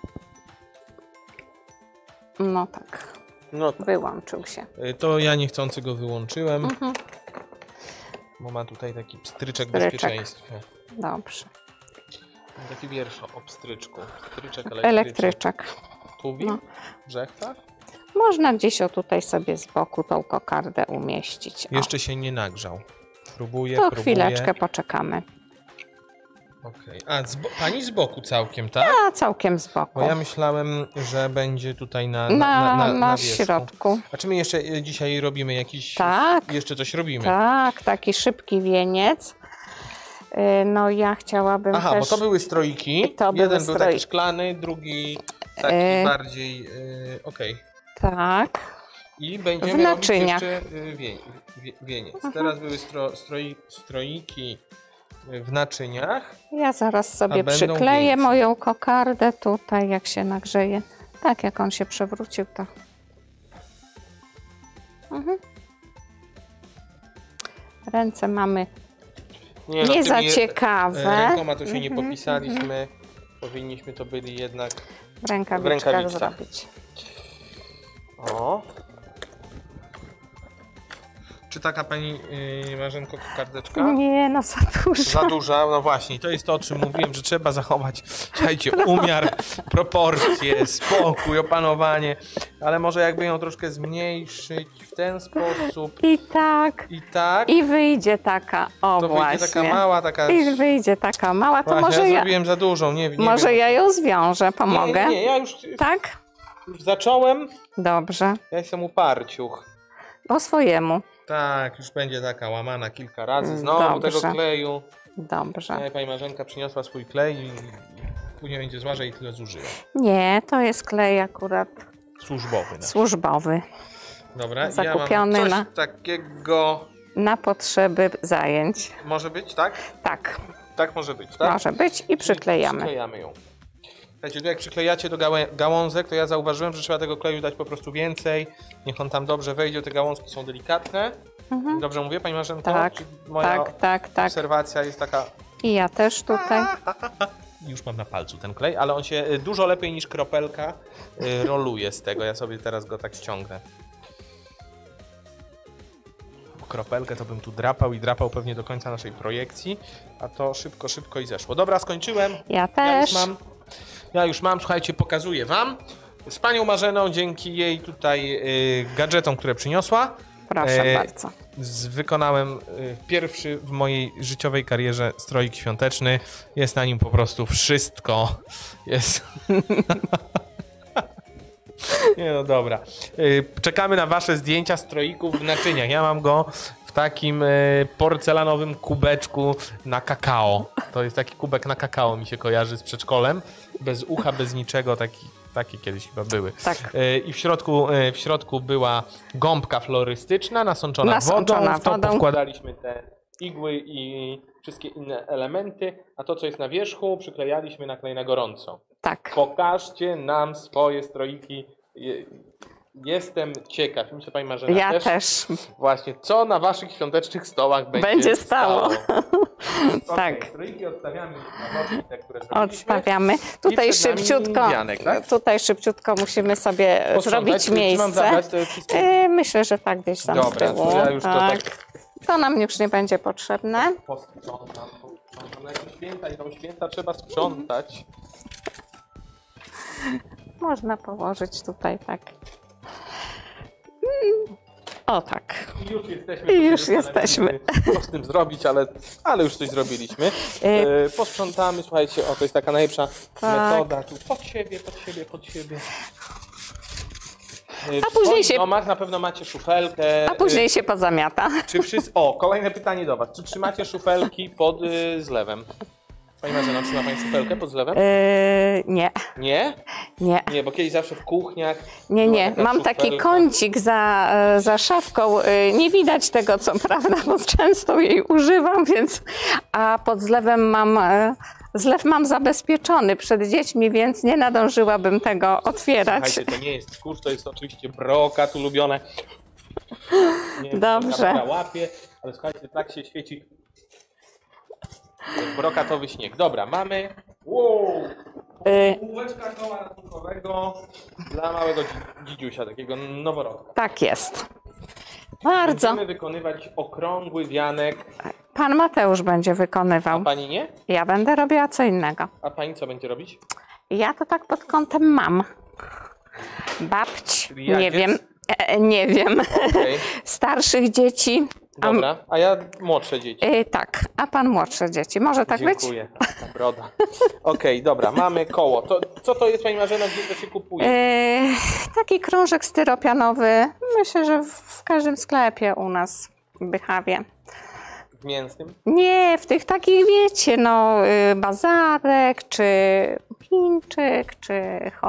No tak. Wyłączył się. To ja niechcący go wyłączyłem, bo ma tutaj taki pstryczek bezpieczeństwa. Dobrze. Taki wiersz o pstryczku. Pstryczek elektryczek. Tuwi? Brzechwa? Można gdzieś tutaj sobie z boku tą kokardę umieścić. Jeszcze się nie nagrzał. Próbuję. Chwileczkę poczekamy. Okej. A pani z boku całkiem, tak? A, całkiem z boku. Bo ja myślałem, że będzie tutaj na środku. A czy my jeszcze dzisiaj robimy jakiś... Tak. Jeszcze coś robimy? Tak, taki szybki wieniec. No ja chciałabym też... bo to były stroiki. Jeden był taki szklany, drugi taki bardziej... Tak. I będziemy robić jeszcze wieniec. Teraz były stroiki w naczyniach. Ja zaraz sobie przykleję moją kokardę tutaj, jak się nagrzeje. Tak, jak on się przewrócił, to... Ręce mamy nie za ciekawe. Rękoma to się nie popisaliśmy. Powinniśmy to byli jednak w rękawiczkach zrobić. O. Czy taka pani Marzenko kokardeczka? Nie, no za duża. Za duża, no właśnie. To jest to, o czym mówiłem, że trzeba zachować, słuchajcie, umiar, proporcje, spokój, opanowanie. Ale może jakby ją troszkę zmniejszyć w ten sposób. I tak. I wyjdzie taka, to właśnie. Wyjdzie taka mała, taka... I wyjdzie taka mała, to właśnie, może ja zrobiłem za dużą, nie może wiem. ja ją zwiążę, pomogę? Nie, ja już... Tak? Już zacząłem. Dobrze. Ja jestem uparciuch. Po swojemu. Tak, już będzie taka łamana kilka razy. Znowu tego kleju. Dobrze. Pani Marzenka przyniosła swój klej później będzie zła, że jej tyle zużyłem. Nie, to jest klej akurat Służbowy. służbowy. Dobra, Zakupiony ja mam coś takiego... Na potrzeby zajęć. Może być, tak? Tak. Tak może być, tak? Może być i przyklejamy. Przyklejamy ją. Słuchajcie, jak przyklejacie do gałązek, to ja zauważyłem, że trzeba tego kleju dać po prostu więcej. Niech on tam dobrze wejdzie, te gałązki są delikatne. Dobrze mówię, Pani Marzenko? Tak, czy moja tak. obserwacja jest taka... I ja też tutaj. Już mam na palcu ten klej, ale on się dużo lepiej niż kropelka roluje z tego. Ja sobie teraz go tak ściągnę. Kropelkę to bym tu drapał i drapał pewnie do końca naszej projekcji, a to szybko i zeszło. Dobra, skończyłem. Ja też. Ja już mam, słuchajcie, pokazuję Wam. Z Panią Marzeną, dzięki jej tutaj gadżetom, które przyniosła. Proszę bardzo. Wykonałem pierwszy w mojej życiowej karierze stroik świąteczny. Jest na nim po prostu wszystko. Jest... Nie no dobra. Czekamy na Wasze zdjęcia stroików w naczyniach. Ja mam go w takim porcelanowym kubeczku na kakao. To jest taki kubek na kakao, mi się kojarzy z przedszkolem. Bez ucha, bez niczego, takie kiedyś chyba były. Tak. I w środku była gąbka florystyczna nasączona wodą. W to powkładaliśmy te igły i wszystkie inne elementy, a to, co jest na wierzchu, przyklejaliśmy na klej na gorąco. Tak. Pokażcie nam swoje stroiki. Jestem ciekaw. Myślę, Pani Marzena Ja też. Właśnie, co na Waszych świątecznych stołach będzie stało. Tak. Stroiki odstawiamy na boki, te, które zrobiliśmy. Odstawiamy. Tutaj szybciutko, wianek, tak? tutaj szybciutko musimy sobie zrobić miejsce. Mam zabrać te wszystkie? Myślę, że tak gdzieś tam z tyłu. To ja już tak. to tak... To nam już nie będzie potrzebne. Posprzątam. Na jakieś święta i tą święta trzeba sprzątać. Można położyć tutaj tak. O tak. I już jesteśmy. Co z tym zrobić, ale już coś zrobiliśmy. Posprzątamy, słuchajcie, to jest taka najlepsza metoda. Tu pod siebie. A później się... W domach na pewno macie szufelkę. A później się pozamiata. Kolejne pytanie do Was. Czy trzymacie szufelki pod zlewem? Pani Marzena, trzyma Pani szufelkę pod zlewem? Nie. Nie? Nie. Nie, bo kiedyś zawsze w kuchniach... Nie. Mam taki kącik za szafką. Nie widać tego, co prawda, bo często jej używam, więc... A pod zlewem zlew mam zabezpieczony przed dziećmi, więc nie nadążyłabym tego otwierać. Słuchajcie, to nie jest skurcz, to jest oczywiście brokat ulubione. Nie, dobrze. Łapie, ale słuchajcie, tak się świeci brokatowy śnieg. Dobra, mamy półeczka koła ratunkowego dla małego dzidziusia, takiego noworodka. Tak jest. Bardzo. Będziemy wykonywać okrągły wianek. Pan Mateusz będzie wykonywał. A Pani nie? Ja będę robiła co innego. A Pani co będzie robić? Ja to tak pod kątem mam. Babć, nie wiem. Okay. Starszych dzieci. Dobra, a ja młodsze dzieci. Tak, a pan młodsze dzieci. Może tak być? Dziękuję, ta broda. Okej, dobra, mamy koło. Co to jest, Pani Marzena, gdzie to się kupuje? Taki krążek styropianowy. Myślę, że w każdym sklepie u nas w Bychawie. W mięsnym? Nie, w tych takich, wiecie, bazarek, czy Chińczyk, czy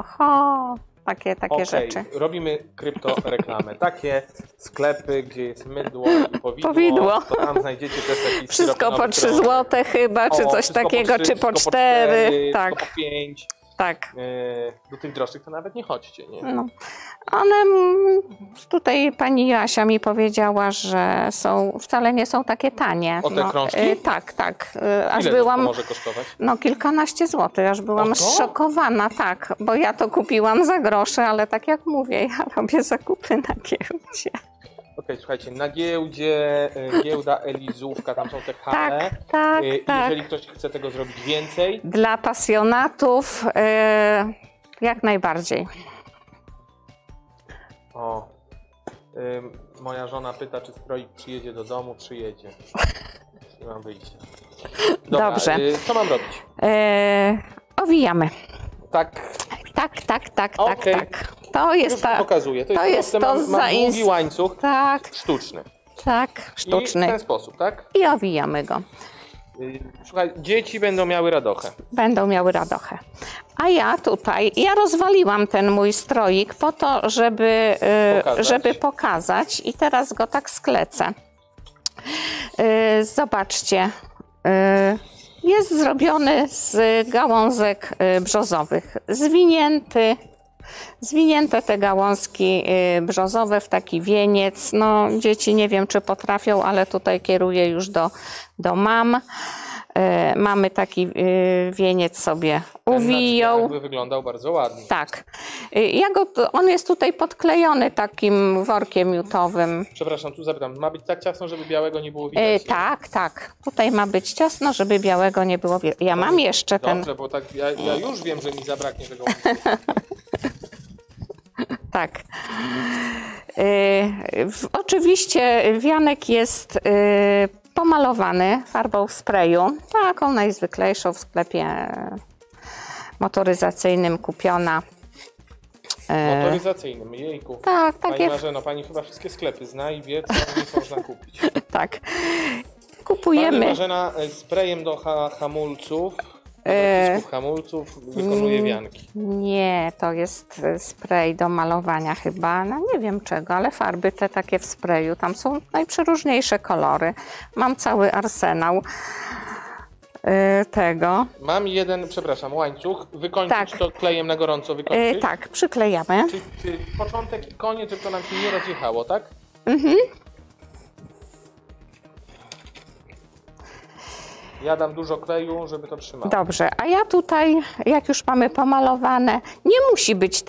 takie rzeczy. Robimy kryptoreklamę. Takie sklepy, gdzie jest mydło i powidło. To tam znajdziecie też taki wszystko po 3 zł chyba, czy coś takiego, czy po 4. Tak. Po 5. Tak. Do tych droższych to nawet nie chodźcie, nie? No. One, tutaj pani Jasia mi powiedziała, że wcale nie są takie tanie. O te krążki? Tak. Aż Ile byłam, to może kosztować? Kilkanaście złotych, aż byłam zszokowana, tak, bo ja to kupiłam za grosze, ale tak jak mówię, ja robię zakupy na giełdzie. Okej, słuchajcie, na giełdzie, giełda Elizówka, tam są te hale. Tak. Jeżeli ktoś chce tego zrobić więcej. Dla pasjonatów jak najbardziej. Moja żona pyta, czy stroik przyjedzie do domu. Przyjedzie. Nie mam wyjścia. Dobra, dobrze. Co mam robić? Owijamy. Tak. Tak. To jest pokazuję. To jest długi łańcuch. Tak. Sztuczny. Tak, sztuczny. I w ten sposób, tak? I owijamy go. Słuchaj, dzieci będą miały radochę. Będą miały radochę. A ja rozwaliłam ten mój stroik po to, żeby pokazać i teraz go tak sklecę. Zobaczcie, jest zrobiony z gałązek brzozowych, zwinięte te gałązki brzozowe w taki wieniec. No, dzieci nie wiem, czy potrafią, ale tutaj kieruję już do mam. Mamy taki wieniec sobie uwiją. Jakby wyglądał bardzo ładnie. Tak. On jest tutaj podklejony takim workiem miutowym. Przepraszam, tu zapytam. Ma być tak ciasno, żeby białego nie było widać? Tak. Tutaj ma być ciasno, żeby białego nie było widać. Ja mam jeszcze ten... Dobrze, bo tak ja już wiem, że mi zabraknie tego. Tak. Oczywiście wianek jest pomalowany farbą w sprayu, taką najzwyklejszą w sklepie motoryzacyjnym kupiona. Motoryzacyjnym, jejku. Tak, Pani Marzeno, pani chyba wszystkie sklepy zna i wie, co w nich można kupić. Tak. Kupujemy. Pani Marzena sprayem do hamulców, hamulców wykonuje wianki. Nie, to jest spray do malowania chyba, no nie wiem czego, ale farby te takie w sprayu, tam są najprzeróżniejsze kolory. Mam cały arsenał tego. Mam jeden, przepraszam, łańcuch. Wykończyć to klejem na gorąco wykończyć? Tak, przyklejamy. Czyli początek i koniec, żeby to nam się nie rozjechało, tak? Mhm. Ja dam dużo kleju, żeby to trzymało. Dobrze, a ja tutaj, jak już mamy pomalowane, nie musi być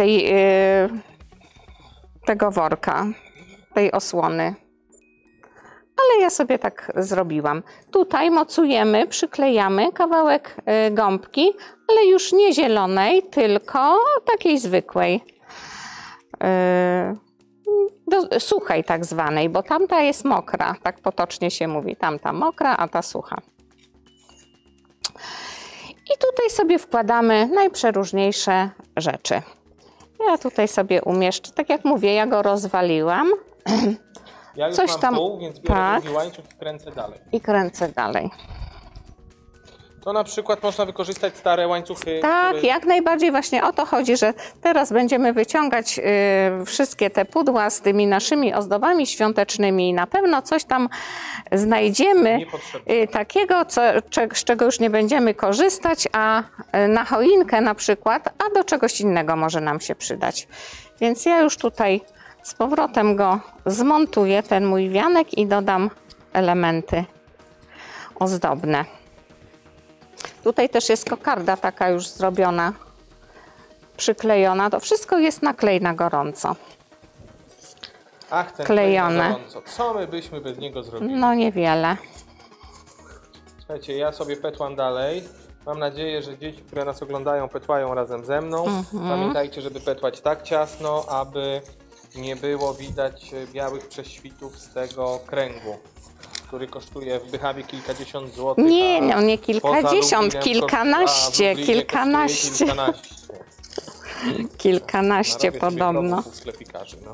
tego worka, tej osłony. Ale ja sobie tak zrobiłam. Tutaj mocujemy, przyklejamy kawałek gąbki, ale już nie zielonej, tylko takiej zwykłej. Suchej tak zwanej, bo tamta jest mokra, tak potocznie się mówi. Tamta mokra, a ta sucha. I tutaj sobie wkładamy najprzeróżniejsze rzeczy. Ja tutaj sobie umieszczę, tak jak mówię, ja go rozwaliłam. Ja już mam tam pół, więc biorę drugi łańcuch i kręcę dalej. I kręcę dalej. To na przykład można wykorzystać stare łańcuchy. Tak, jak najbardziej właśnie o to chodzi, że teraz będziemy wyciągać wszystkie te pudła z tymi naszymi ozdobami świątecznymi i na pewno coś tam znajdziemy takiego, z czego już nie będziemy korzystać, a na choinkę na przykład, a do czegoś innego może nam się przydać. Więc ja już tutaj z powrotem go zmontuję, ten mój wianek, i dodam elementy ozdobne. Tutaj też jest kokarda taka już zrobiona, przyklejona. To wszystko jest na klej na gorąco. Ach, ten klejone. Klej na gorąco. Co my byśmy bez niego zrobili? No niewiele. Słuchajcie, ja sobie petłam dalej. Mam nadzieję, że dzieci, które nas oglądają, petłają razem ze mną. Pamiętajcie, żeby petłać tak ciasno, aby nie było widać białych prześwitów z tego kręgu, który kosztuje w Bychawie kilkadziesiąt złotych. Nie, no nie kilkadziesiąt, kilkanaście. Kilkanaście podobno. Sklepikarzy, no.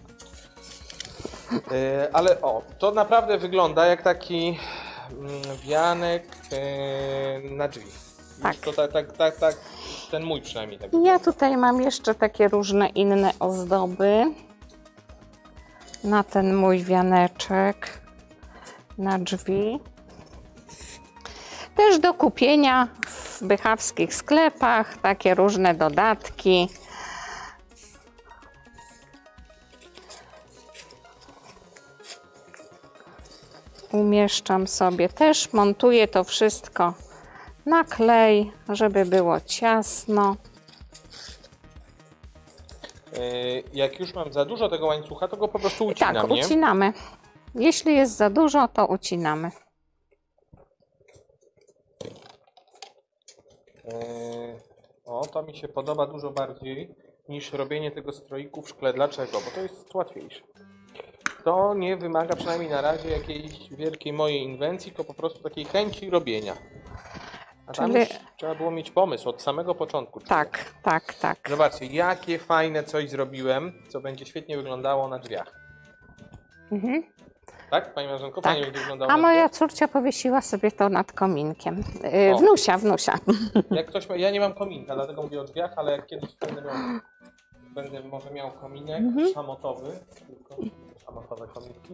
Ale to naprawdę wygląda jak taki wianek na drzwi. Tak. To tak, ten mój przynajmniej. Tak Ja tutaj mam jeszcze takie różne inne ozdoby na ten mój wianeczek, na drzwi. Też do kupienia w bychawskich sklepach, takie różne dodatki. Umieszczam sobie też, montuję to wszystko na klej, żeby było ciasno. Jak już mam za dużo tego łańcucha, to go po prostu ucinam, tak, nie? ucinamy. Jeśli jest za dużo, to ucinamy. To mi się podoba dużo bardziej niż robienie tego stroiku w szkle. Dlaczego? Bo to jest łatwiejsze. To nie wymaga przynajmniej na razie jakiejś wielkiej mojej inwencji, tylko po prostu takiej chęci robienia. A tam już trzeba było mieć pomysł od samego początku. Tak. Zobaczcie, jakie fajne coś zrobiłem, co będzie świetnie wyglądało na drzwiach. Tak, Pani Marzenko? Tak. Fajnie będzie wyglądało. A moja córcia powiesiła sobie to nad kominkiem. O. Wnusia. Jak ktoś ma, ja nie mam kominka, dlatego mówię o drzwiach, ale jak kiedyś będę może miał kominek szamotowy, tylko szamotowe kominki,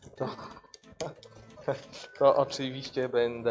to oczywiście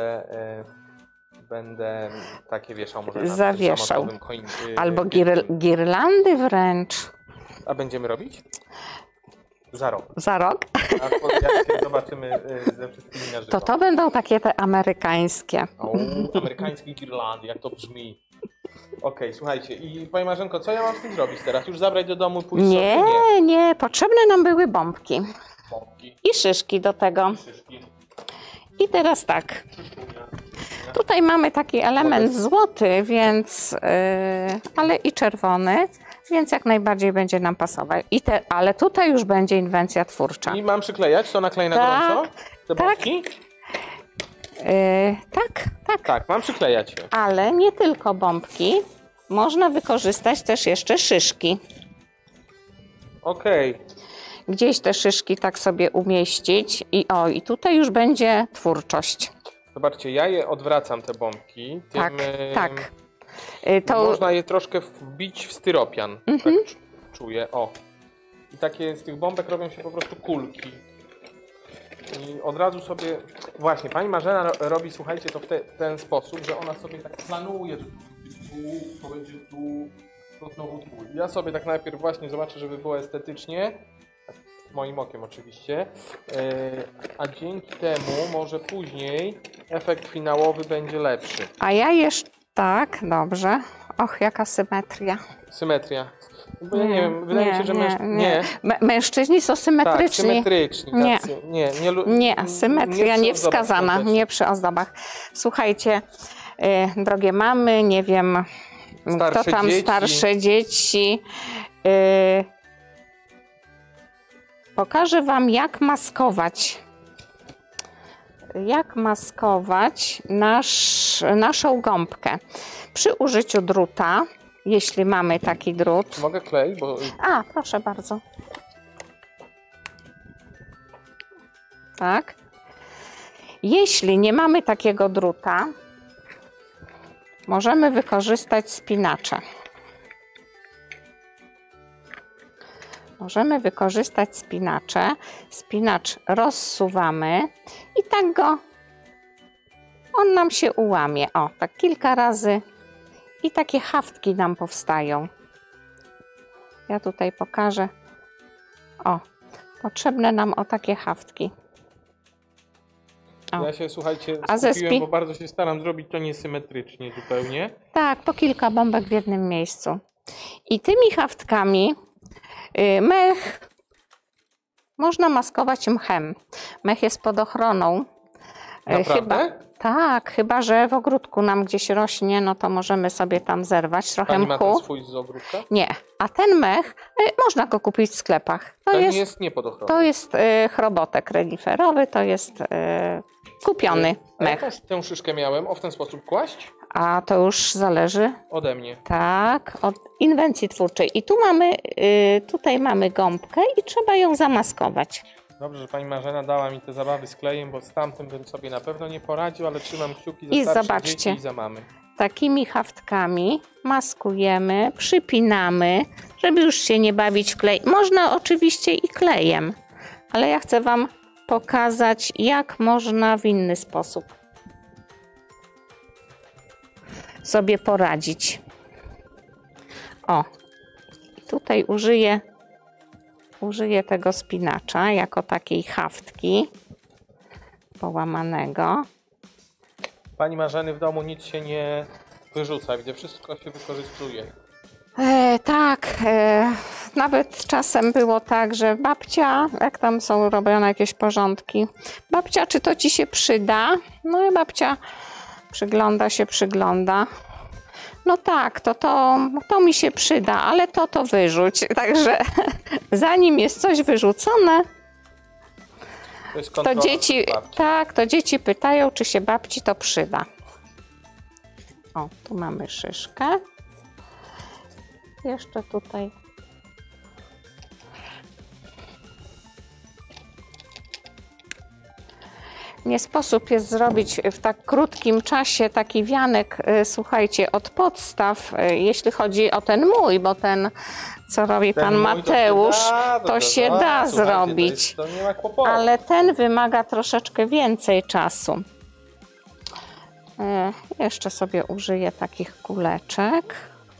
będę takie wieszał może na Zawieszał. szamotowym Albo girlandy wręcz. A będziemy robić? Za rok. Za rok? A jak się zobaczymy ze wszystkimi na żywo. To będą takie te amerykańskie. O, amerykańskie girlandy, jak to brzmi. Okej, słuchajcie, i Pani Marzenko, co ja mam z tym zrobić teraz? Już zabrać do domu, pójść sobie? Nie, potrzebne nam były bombki. Bombki. I szyszki do tego. Szyszki. I teraz tak. Tutaj mamy taki element złoty, więc, ale i czerwony, więc jak najbardziej będzie nam pasować. Ale tutaj już będzie inwencja twórcza. I mam przyklejać? To nakleję na gorąco? Te bombki? Tak. Tak, mam przyklejać je. Ale nie tylko bombki. Można wykorzystać też jeszcze szyszki. Okej. Gdzieś te szyszki tak sobie umieścić. I tutaj już będzie twórczość. Zobaczcie, ja je odwracam, te bombki. Tak. Można je troszkę wbić w styropian. Tak czuję. O. I takie z tych bombek robią się po prostu kulki. I od razu sobie... Właśnie, Pani Marzena robi, słuchajcie, to w ten sposób, że ona sobie tak planuje, że tu, to będzie tu, to znowu tu. Ja sobie tak najpierw właśnie zobaczę, żeby było estetycznie, moim okiem oczywiście, a dzięki temu może później efekt finałowy będzie lepszy. A ja jeszcze... Tak, dobrze. Och, jaka symetria. Symetria. Bo ja nie wiem, wydaje mi się, że mężczyźni są symetryczni. Tak, symetryczni. Nie, symetria niewskazana, nie przy ozdobach. Słuchajcie, drogie mamy, nie wiem, kto tam starsze dzieci. Pokażę Wam, jak maskować naszą gąbkę. Przy użyciu druta, jeśli mamy taki drut. Mogę klej? Proszę bardzo. Tak. Jeśli nie mamy takiego druta, możemy wykorzystać spinacze. Spinacz rozsuwamy i tak on nam się ułamie. O, tak kilka razy i takie haftki nam powstają. Ja tutaj pokażę. O, potrzebne nam takie haftki. Ja się, słuchajcie, skupiłem, bo bardzo się staram zrobić to niesymetrycznie zupełnie. Tak, po kilka bombek w jednym miejscu. I tymi haftkami mech można maskować mchem. Mech jest pod ochroną. Naprawdę? Chyba że w ogródku nam gdzieś rośnie, no to możemy sobie tam zerwać trochę Pani mchu. ma ten swój z ogródka? Nie, a ten mech można go kupić w sklepach. To jest nie pod ochroną. To jest chrobotek reniferowy, to jest kupiony mech. Ja tę szyszkę miałem, w ten sposób kłaść? A to już zależy ode mnie. Tak, od inwencji twórczej. I tutaj mamy gąbkę i trzeba ją zamaskować. Dobrze, że Pani Marzena dała mi te zabawy z klejem, bo z tamtym bym sobie na pewno nie poradził, ale trzymam kciuki za starsze dzieci i za mamy. Takimi haftkami maskujemy, przypinamy, żeby już się nie bawić w klej. Można oczywiście i klejem, ale ja chcę Wam pokazać, jak można w inny sposób sobie poradzić. O, tutaj użyję tego spinacza jako takiej haftki połamanego. Pani Marzeny w domu nic się nie wyrzuca, gdzie wszystko się wykorzystuje. Nawet czasem było tak, że babcia, jak tam są robione jakieś porządki, babcia, czy to ci się przyda? No i babcia przygląda. No tak, to mi się przyda, ale to wyrzuć. Także zanim jest coś wyrzucone, to dzieci pytają, czy się babci to przyda. O, tu mamy szyszkę. Jeszcze tutaj. Nie sposób jest zrobić w tak krótkim czasie taki wianek, słuchajcie, od podstaw, jeśli chodzi o ten mój, bo ten, co robi pan Mateusz, to się da zrobić. To nie ma kłopotu. Ale ten wymaga troszeczkę więcej czasu. Jeszcze sobie użyję takich kuleczek.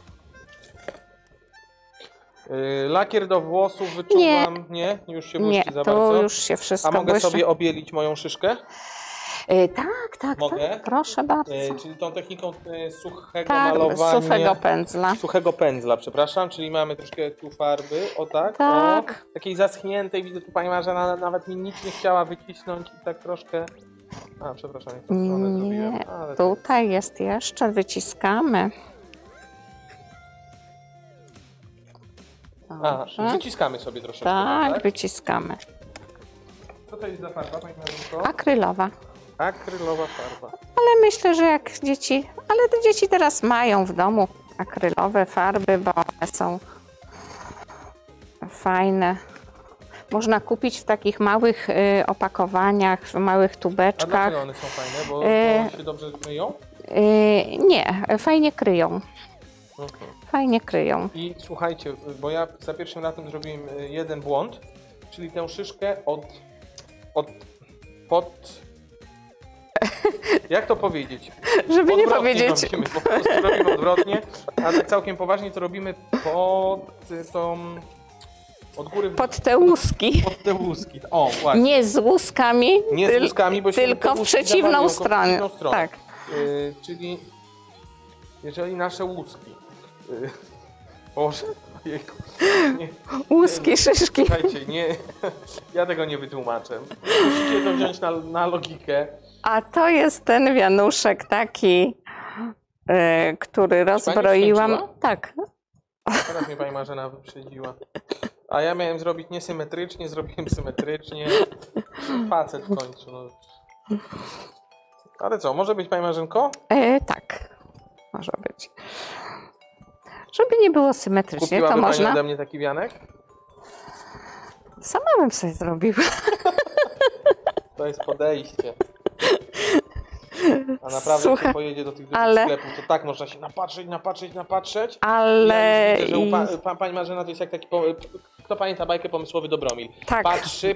Lakier do włosów wyczuwam. Nie? Już się błyszczy za bardzo? Nie, już się wszystko A mogę błyszczy. sobie obielić moją szyszkę? Tak, Mogę? tak, proszę bardzo. Czyli tą techniką suchego Tak, malowania. suchego pędzla. Suchego pędzla, przepraszam, czyli mamy troszkę tu farby, o tak, Tak. o, takiej zaschniętej, widzę tu pani Marzena nawet mi nic nie chciała wycisnąć i tak troszkę, przepraszam, nie tą stronę zrobiłem. Nie, Ale tutaj jest jeszcze, wyciskamy. Dobrze. wyciskamy sobie troszeczkę, Tak, wyciskamy. Co to jest za farba, pani Marzenko? Akrylowa. Akrylowa farba. Ale myślę, że jak dzieci, ale te dzieci teraz mają w domu akrylowe farby, bo one są fajne. Można kupić w takich małych opakowaniach, w małych A tubeczkach. dlaczego one są fajne? Bo one się dobrze myją? Nie, fajnie kryją. Mhm. Fajnie kryją. I słuchajcie, bo ja za pierwszym razem zrobiłem jeden błąd, czyli tę szyszkę jak to powiedzieć? Żeby nie Odwrotnie powiedzieć. Robimy, po prostu robimy odwrotnie, a tak całkiem poważnie to robimy od góry Pod te łuski. pod te łuski. O, właśnie. Nie z łuskami, Nie z łuskami, bo się tylko te w łuski przeciwną zawalią, stronę. w przeciwną stronę. Tak. Czyli jeżeli nasze łuski Boże, jejku, nie, Łuski, szyszki. słuchajcie, nie, ja tego nie wytłumaczę. Musicie to wziąć na logikę. A to jest ten wianuszek taki, który rozbroiłam. skończyła? Tak. Teraz mnie pani Marzena wyprzedziła. A ja miałem zrobić niesymetrycznie, zrobiłem symetrycznie. Facet w końcu. No. Ale co, może być pani Marzenko? Tak, może być. Żeby nie było symetrycznie, Kupiłaby to pani można. ode mnie taki wianek? Sama bym sobie zrobiła. To jest podejście. A naprawdę, Słuchaj, jak się pojedzie do tych dużych ale- sklepów, to tak można się napatrzeć. Ale Ja już widzę, że pani Marzena to jest jak taki, kto pamięta bajkę Pomysłowy Dobromir? Tak. Patrzy,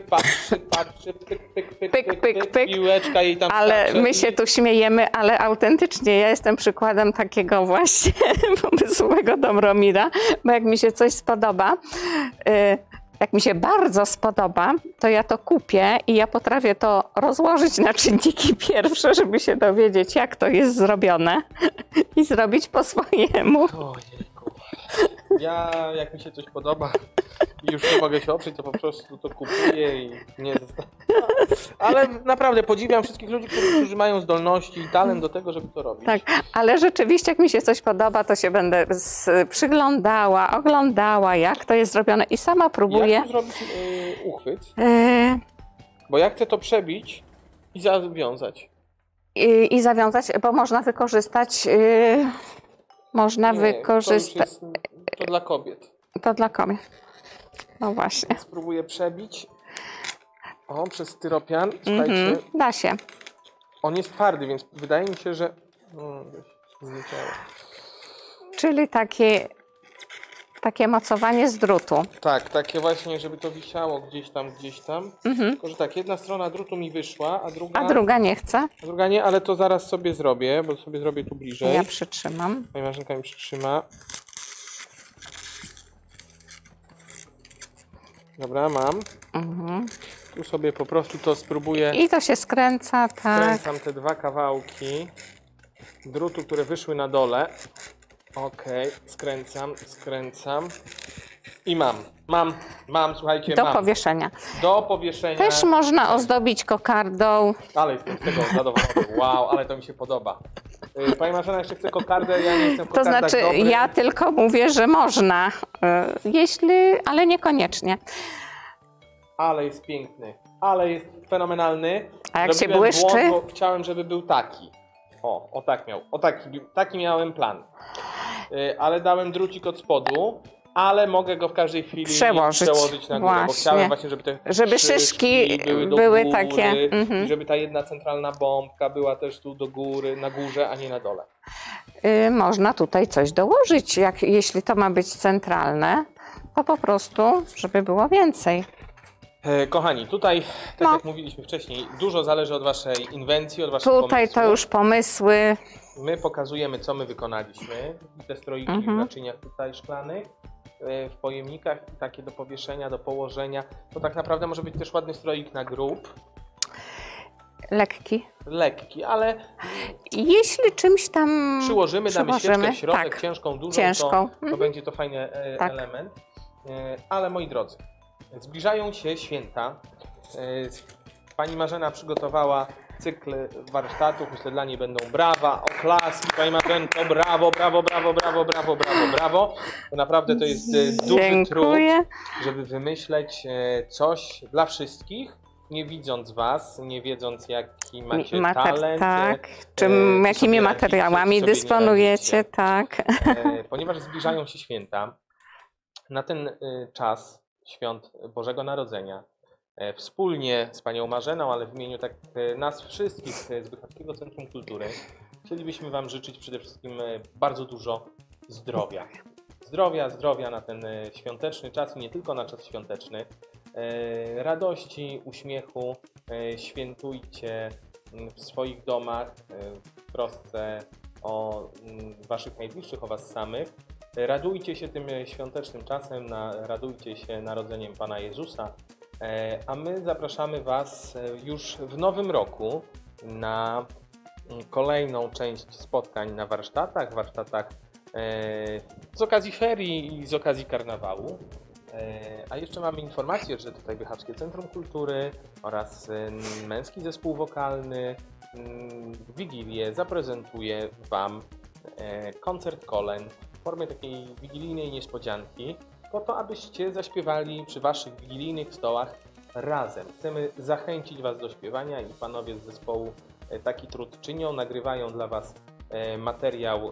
Pyk, pyk, pyk. piłeczka jej tam Ale skacze my i- się tu śmiejemy, ale autentycznie ja jestem przykładem takiego właśnie pomysłowego Dobromira, bo jak mi się coś spodoba, jak mi się bardzo spodoba, to ja to kupię i ja potrafię to rozłożyć na czynniki pierwsze, żeby się dowiedzieć, jak to jest zrobione i zrobić po swojemu. Ojejku. Ja, jak mi się coś podoba i już nie mogę się oprzeć, to po prostu to kupuję i nie zostawiam. Ale naprawdę podziwiam wszystkich ludzi, którzy mają zdolności i talent do tego, żeby to robić. Tak, ale rzeczywiście jak mi się coś podoba, to się będę przyglądała, oglądała, jak to jest zrobione i sama próbuję. Jak tu zrobić uchwyt? Bo ja chcę to przebić i zawiązać. I zawiązać, bo można wykorzystać. To dla kobiet. To dla kobiet. No właśnie. Spróbuję przebić. O, przez styropian. Słuchajcie, Da się. on jest twardy, więc wydaje mi się, że... zleciało. Czyli takie mocowanie z drutu. Tak, takie właśnie, żeby to wisiało gdzieś tam. Tylko, że tak, jedna strona drutu mi wyszła, A druga nie chce. a druga nie, ale to zaraz sobie zrobię, bo sobie zrobię tu bliżej. Ja przytrzymam. Pani Marzenka mi przytrzyma. Dobra, mam. Tu sobie po prostu to spróbuję. I to się skręca, tak. Skręcam te dwa kawałki drutu, które wyszły na dole. Okej, skręcam. I mam, słuchajcie, Do mam. powieszenia. Do powieszenia. Też można ozdobić kokardą. Ale jestem z tego zadowolony. Wow, ale to mi się podoba. Pani Marzena jeszcze chce kokardę, ja nie jestem w To kokardach znaczy, dobry. ja tylko mówię, że można, ale niekoniecznie. Ale jest piękny, ale jest fenomenalny. A jak się Zrobiłem błyszczy? błąd, bo chciałem, żeby był taki. O tak miał. Taki miałem plan. Ale dałem drucik od spodu ale mogę go w każdej chwili przełożyć na górę, bo chciałem właśnie, żeby te szyszki były góry, takie. I żeby ta jedna centralna bombka była też tu do góry, na górze, a nie na dole. Można tutaj coś dołożyć, jeśli to ma być centralne, to po prostu, żeby było więcej. Kochani, tutaj, tak jak mówiliśmy wcześniej, dużo zależy od waszej inwencji, od waszych pomysłów. Tutaj to już pomysły. My pokazujemy, co my wykonaliśmy. Te stroiki w naczyniach tutaj szklanych, w pojemnikach, takie do powieszenia, do położenia. To tak naprawdę może być też ładny stroik na grób. Lekki, ale jeśli czymś tam przyłożymy, damy świeczkę w środek, ciężką, dużą, to będzie to fajny element. Ale moi drodzy, zbliżają się święta. Pani Marzena przygotowała cykl warsztatów. Myślę, dla niej będą brawa, oklaski. Pani Marzenko, brawo, brawo, brawo, brawo, brawo, brawo, brawo. To naprawdę to jest duży trud, żeby wymyśleć coś dla wszystkich, nie widząc was, nie wiedząc, jaki macie talent. Tak, jakimi materiałami dysponujecie, tak. Ponieważ zbliżają się święta, na ten czas świąt Bożego Narodzenia, wspólnie z Panią Marzeną, ale w imieniu nas wszystkich z Bychowskiego Centrum Kultury, chcielibyśmy Wam życzyć przede wszystkim bardzo dużo zdrowia. Zdrowia na ten świąteczny czas i nie tylko na czas świąteczny. Radości, uśmiechu, świętujcie w swoich domach, w trosce o Waszych najbliższych, o Was samych. Radujcie się tym świątecznym czasem, radujcie się narodzeniem Pana Jezusa, a my zapraszamy Was już w nowym roku na kolejną część spotkań na warsztatach z okazji ferii i z okazji karnawału. A jeszcze mamy informację, że tutaj Bychowskie Centrum Kultury oraz Męski Zespół Wokalny w Wigilię zaprezentuje Wam koncert kolęd w formie takiej wigilijnej niespodzianki, po to, abyście zaśpiewali przy Waszych wigilijnych stołach razem. Chcemy zachęcić Was do śpiewania i panowie z zespołu taki trud czynią, nagrywają dla Was materiał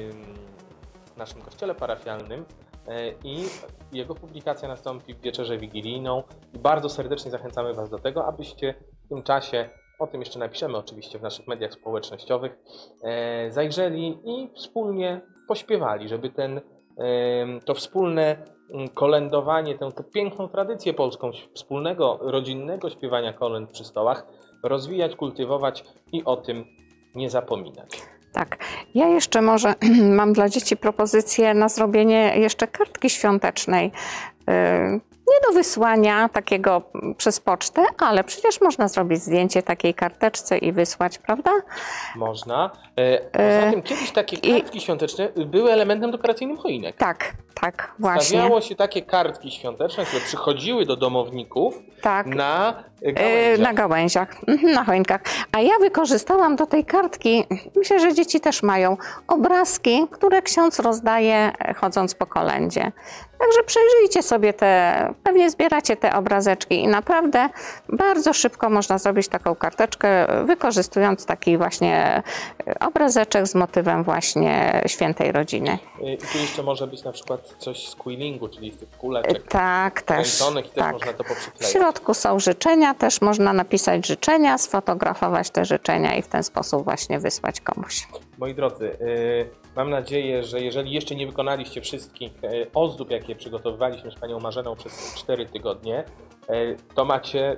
w naszym kościele parafialnym i jego publikacja nastąpi w wieczerzę wigilijną i bardzo serdecznie zachęcamy Was do tego, abyście w tym czasie, o tym jeszcze napiszemy oczywiście w naszych mediach społecznościowych, zajrzeli i wspólnie pośpiewali, żeby to wspólne kolędowanie, tę piękną tradycję polską wspólnego, rodzinnego śpiewania kolęd przy stołach rozwijać, kultywować i o tym nie zapominać. Tak. Ja jeszcze może mam dla dzieci propozycję na zrobienie jeszcze kartki świątecznej. Nie do wysłania takiego przez pocztę, ale przecież można zrobić zdjęcie takiej karteczce i wysłać, prawda? Można. Poza tym kiedyś takie kartki świąteczne były elementem dekoracyjnym choinek. Tak, właśnie. Stawiało się takie kartki świąteczne, które przychodziły do domowników na gałęziach. Na gałęziach, na choinkach. A ja wykorzystałam do tej kartki, myślę, że dzieci też mają, obrazki, które ksiądz rozdaje chodząc po kolędzie. Także przejrzyjcie sobie pewnie zbieracie te obrazeczki i naprawdę bardzo szybko można zrobić taką karteczkę, wykorzystując taki właśnie obrazeczek z motywem właśnie świętej rodziny. I tu jeszcze może być na przykład coś z quillingu, czyli z tych kuleczek. Tak, też. I też można to poprzyklejać. W środku są życzenia, też można napisać życzenia, sfotografować te życzenia i w ten sposób właśnie wysłać komuś. Moi drodzy, mam nadzieję, że jeżeli jeszcze nie wykonaliście wszystkich ozdób, jakie przygotowywaliśmy z Panią Marzeną przez 4 tygodnie, to macie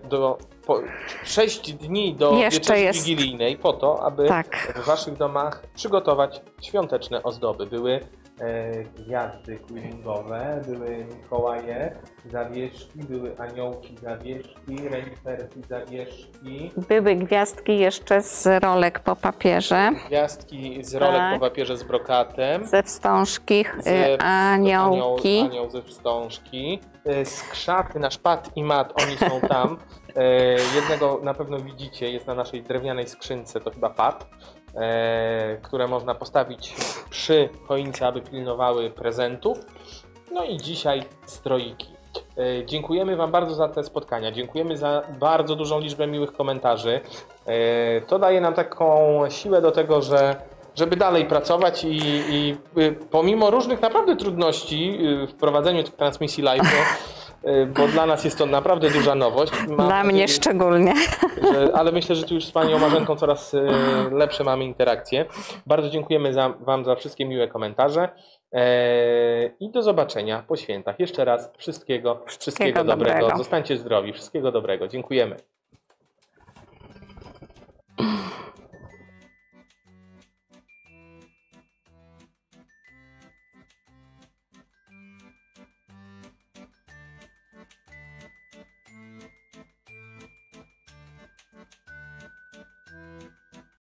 6 dni do wieczerzy wigilijnej po to, aby w Waszych domach przygotować świąteczne ozdoby. Były gwiazdy quillingowe, były Mikołaje, zawieszki, były aniołki, zawieszki, reniferki, zawieszki. Były gwiazdki jeszcze z rolek po papierze. Gwiazdki z rolek po papierze z brokatem. Ze wstążki, aniołki. Anioł ze wstążki. Skrzaty na szpat i mat, oni są tam. Jednego na pewno widzicie, jest na naszej drewnianej skrzynce, to chyba pat, które można postawić przy choince, aby pilnowały prezentów. No i dzisiaj stroiki. Dziękujemy Wam bardzo za te spotkania, dziękujemy za bardzo dużą liczbę miłych komentarzy. To daje nam taką siłę do tego, że żeby dalej pracować i pomimo różnych naprawdę trudności w prowadzeniu tych transmisji live, bo dla nas jest to naprawdę duża nowość. Dla mnie szczególnie. Ale myślę, że tu już z Panią Marzenką coraz lepsze mamy interakcje. Bardzo dziękujemy Wam za wszystkie miłe komentarze i do zobaczenia po świętach. Jeszcze raz wszystkiego dobrego. Zostańcie zdrowi. Wszystkiego dobrego. Dziękujemy.